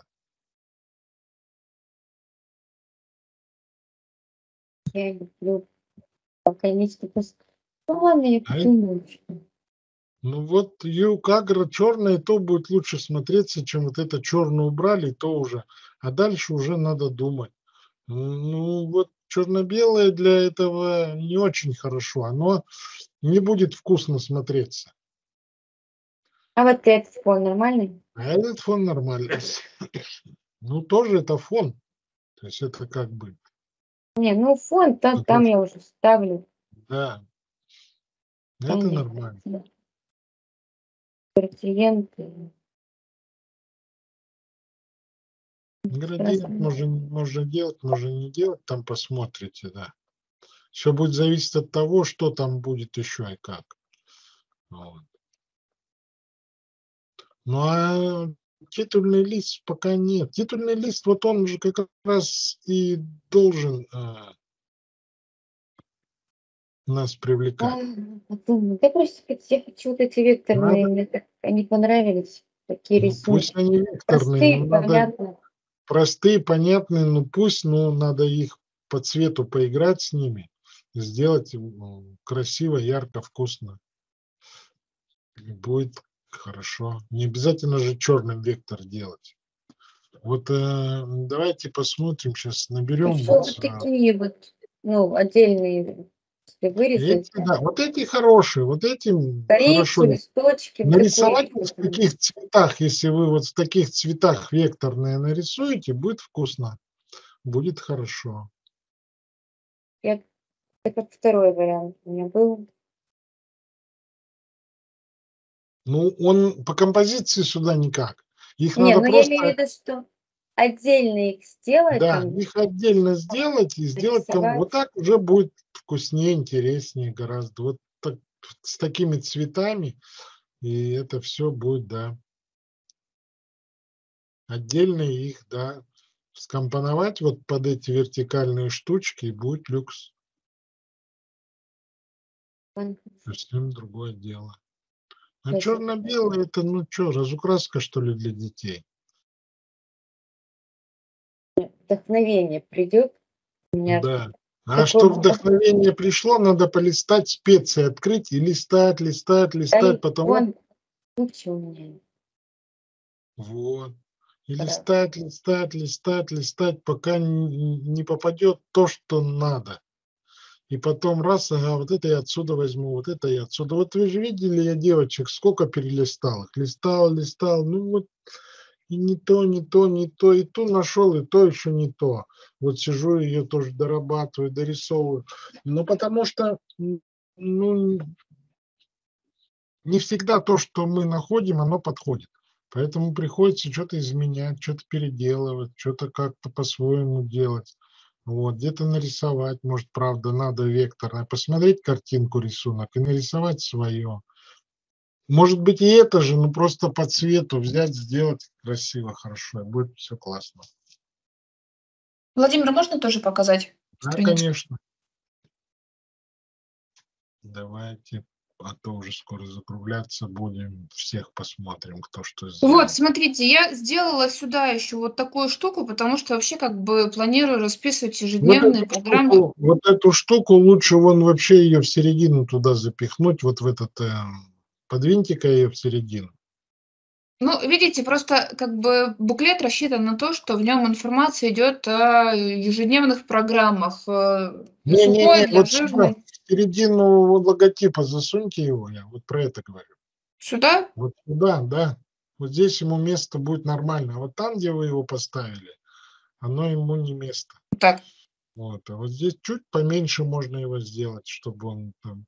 Я люблю конечно, ну ладно, я А подумаю. что- Ну вот Юкагра черное, то будет лучше смотреться, чем вот это черное убрали, то уже. А дальше уже надо думать. Ну вот черно-белое для этого не очень хорошо. Оно не будет вкусно смотреться. А вот этот фон нормальный? А этот фон нормальный. Ну тоже это фон. То есть это как бы, Не, ну фон, там, ну, там тоже, я уже ставлю. да, это Понятно. нормально. Градиенты. Градиент можно, можно делать, можно не делать, там посмотрите, да. Все будет зависеть от того, что там будет еще и как. Вот. Ну а титульный лист пока нет. Титульный лист, вот он же как раз и должен а, нас привлекать. А, подумаю. Да просто хоть я хочу вот эти векторные, Надо, мне так они понравились. Такие ну пусть рисунки. они векторные, Простые, но надо понятно. простые, понятные, ну пусть, но надо их по цвету поиграть с ними, сделать м, красиво, ярко, вкусно. И будет хорошо. Не обязательно же черным вектор делать. Вот э, давайте посмотрим, сейчас наберем. Еще Вот, вот а, такие вот, ну, отдельные, если вырезать. эти, да, вот эти хорошие, вот этим Корейцы, хорошо. листочки, вот Нарисовать такой. в таких цветах, если вы вот в таких цветах векторные нарисуете, будет вкусно, будет хорошо. Я, это как второй вариант у меня был. Ну, он по композиции сюда никак. Их Не, надо ну я имею в просто, виду, что отдельно их сделать, да, там, их отдельно сделать и сделать ком- нарисовать. вот так уже будет вкуснее, интереснее гораздо. Вот так, с такими цветами, и это все будет, да. Отдельно их, да, скомпоновать вот под эти вертикальные штучки, и будет люкс. Совсем другое дело. А Кстати, черно-белое это, ну что, разукраска, что ли, для детей? вдохновение придет. У меня Да. А такой чтобы был- вдохновение пришло, надо полистать специи, открыть и листать, листать, листать, Ай, потом вон куча у меня. вот. И Да. листать, листать, листать, листать, пока не не попадет то, что надо. и потом раз, ага, вот это я отсюда возьму, вот это я отсюда. Вот вы же видели, я девочек сколько перелистал их, листал, листал, ну вот и не то, не то, не то, и ту нашел, и то еще не то. Вот сижу, ее тоже дорабатываю, дорисовываю. Ну, потому что, м, ну, не всегда то, что мы находим, оно подходит. Поэтому приходится что-то изменять, что-то переделывать, что-то как-то по-своему делать. Вот, где-то нарисовать, может, правда, надо векторно, посмотреть картинку, рисунок и нарисовать свое. Может быть, и это же, ну просто по цвету взять, сделать красиво, хорошо, и будет все классно. Владимир, можно тоже показать Да, страничку? конечно. Давайте, а то уже скоро закругляться будем. Всех посмотрим, кто что сделал. Вот, смотрите, я сделала сюда еще вот такую штуку, потому что вообще как бы планирую расписывать Вот ежедневные эту, программы. штуку, вот эту штуку лучше вон вообще ее в середину туда запихнуть, вот в этот, э, подвиньте-ка ее в середину. Ну, видите, просто как бы буклет рассчитан на то, что в нем информация идет о ежедневных программах. э, Для сухой, Не-не-не, для вот сюда, жирной. в середину вот логотипа засуньте его, я вот про это говорю. Сюда? Вот сюда, да. Вот здесь ему место будет нормально. А вот там, где вы его поставили, оно ему не место. Так. Вот. А вот здесь чуть поменьше можно его сделать, чтобы он там...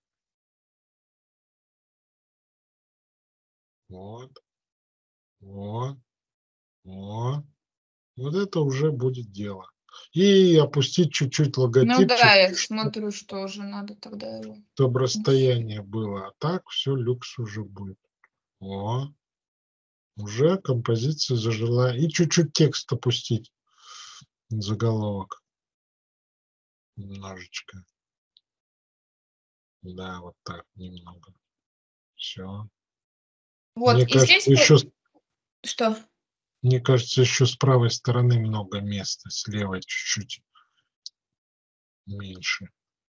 Вот. Вот. Вот. Вот это уже будет дело. И опустить чуть-чуть Ну логотипчик, да, я смотрю, что уже надо тогда его. чтобы расстояние было. А так все, люкс уже будет. О, уже композиция зажила. И чуть-чуть текст опустить. Заголовок. Немножечко. Да, вот так немного. Все. Вот, Мне и кажется, здесь... по- еще, Что? мне кажется, еще с правой стороны много места, с левой чуть-чуть меньше.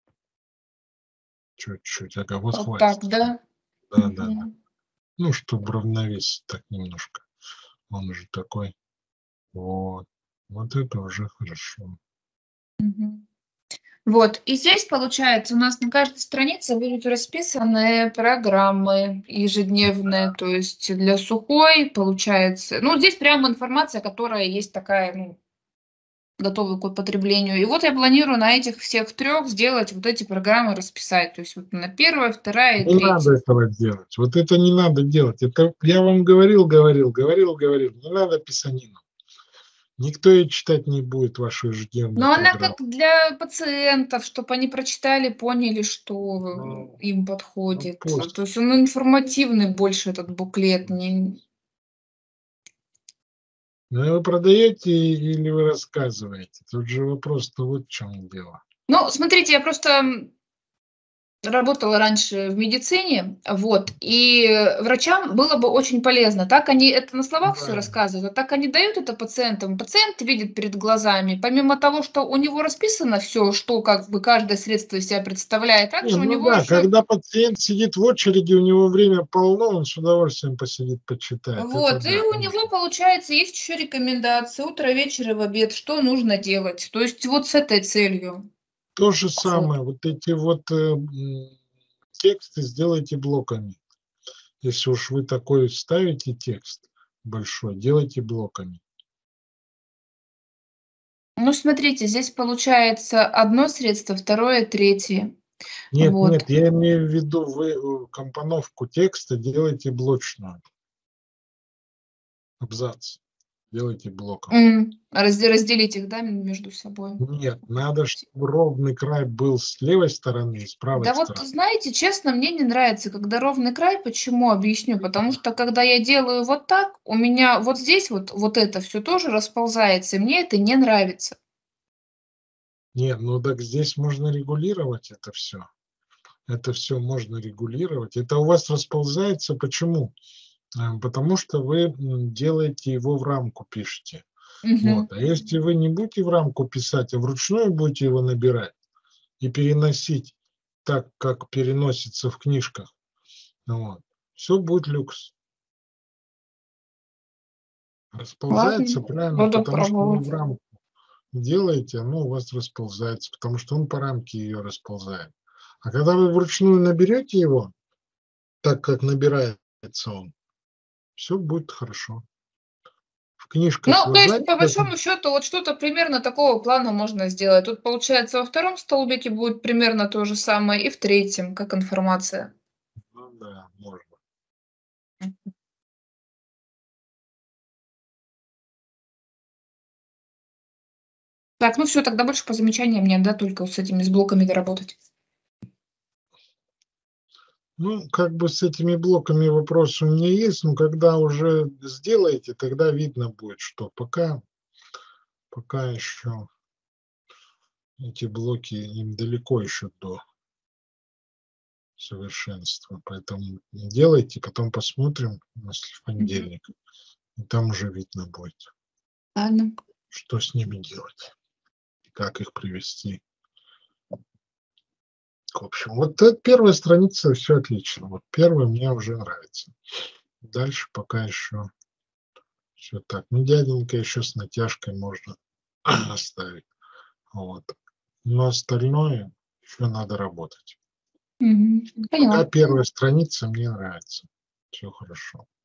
Чуть-чуть. Ага, вот Вот хватит. так, да? Да, да, да. Мгм. Ну, чтобы равновесить так немножко. Он уже такой. Вот. Вот это уже хорошо. Мгм. Вот, и здесь, получается, у нас на каждой странице будут расписаны программы ежедневные, то есть для сухой, получается, ну, здесь прямо информация, которая есть такая, ну, готовая к употреблению. И вот я планирую на этих всех трех сделать вот эти программы, расписать, то есть вот на первая, вторая и Не надо третья. этого делать. Вот это не надо делать. Это я вам говорил, говорил, говорил, говорил. Не надо писанину. Никто ее читать не будет, вашу ежедневную Но она программу. как для пациентов, чтобы они прочитали, поняли, что Ну, им ну подходит. пусть. То есть он информативный больше, этот буклет. Не... Ну, вы продаете или вы рассказываете? Тут же вопрос-то вот в чем дело. Ну, смотрите, я просто м, работала раньше в медицине, вот, и врачам было бы очень полезно. Так они это на словах все Да. рассказывают, а так они дают это пациентам. Пациент видит перед глазами, помимо того, что у него расписано все, что как бы каждое средство из себя представляет, Не, также у ну него да, еще... когда пациент сидит в очереди, у него время полно, он с удовольствием посидит, почитает. Вот, Это и да. у него, получается, есть еще рекомендации утро, вечер и в обед, что нужно делать. То есть вот с этой целью. То же Вот. самое, вот эти вот э, м, тексты сделайте блоками. Если уж вы такой ставите текст большой, делайте блоками. Ну, смотрите, здесь получается одно средство, второе, третье. Нет, Вот. нет, я имею в виду, вы э, компоновку текста делайте блочную. Абзац делайте блоком. М, разде- разделить их, да, между собой. Нет, надо, чтобы ровный край был с левой стороны и с правой Да вот, стороны. знаете, честно, мне не нравится, когда ровный край. Почему? Объясню. Потому что, когда я делаю вот так, у меня вот здесь вот, вот это все тоже расползается, и мне это не нравится. Нет, ну так здесь можно регулировать это все. Это все можно регулировать. Это у вас расползается. Почему? Э, Потому что вы м, делаете его в рамку, пишете. Мгм. Вот. А если вы не будете в рамку писать, а вручную будете его набирать и переносить так, как переносится в книжках, вот, все будет люкс. Расползается Ладно, правильно, буду потому что вы в пробовать. рамку, делаете, оно у вас расползается, потому что он по рамке ее расползает. А когда вы вручную наберете его, так как набирается он, все будет хорошо. В книжках Ну, вы то есть, знаете, по как- большому счету, вот что-то примерно такого плана можно сделать. Тут, получается, во втором столбике будет примерно то же самое, и в третьем, как информация. Ну да, можно. Так, ну все, тогда больше по замечаниям нет, да, только вот с этими с блоками доработать. Ну, как бы с этими блоками вопрос у меня есть, но когда уже сделаете, тогда видно будет, что пока, пока еще эти блоки, им далеко еще до совершенства. Поэтому делайте, потом посмотрим, если в понедельник. И там уже видно будет, Ладно. что с ними делать, как их привести. В общем, вот эта первая страница, все отлично. Вот первая мне уже нравится. Дальше пока еще все так. Ну, дяденька еще с натяжкой можно оставить. Вот. Но остальное еще надо работать. Мгм. Поняла. Пока первая страница мне нравится. Все хорошо.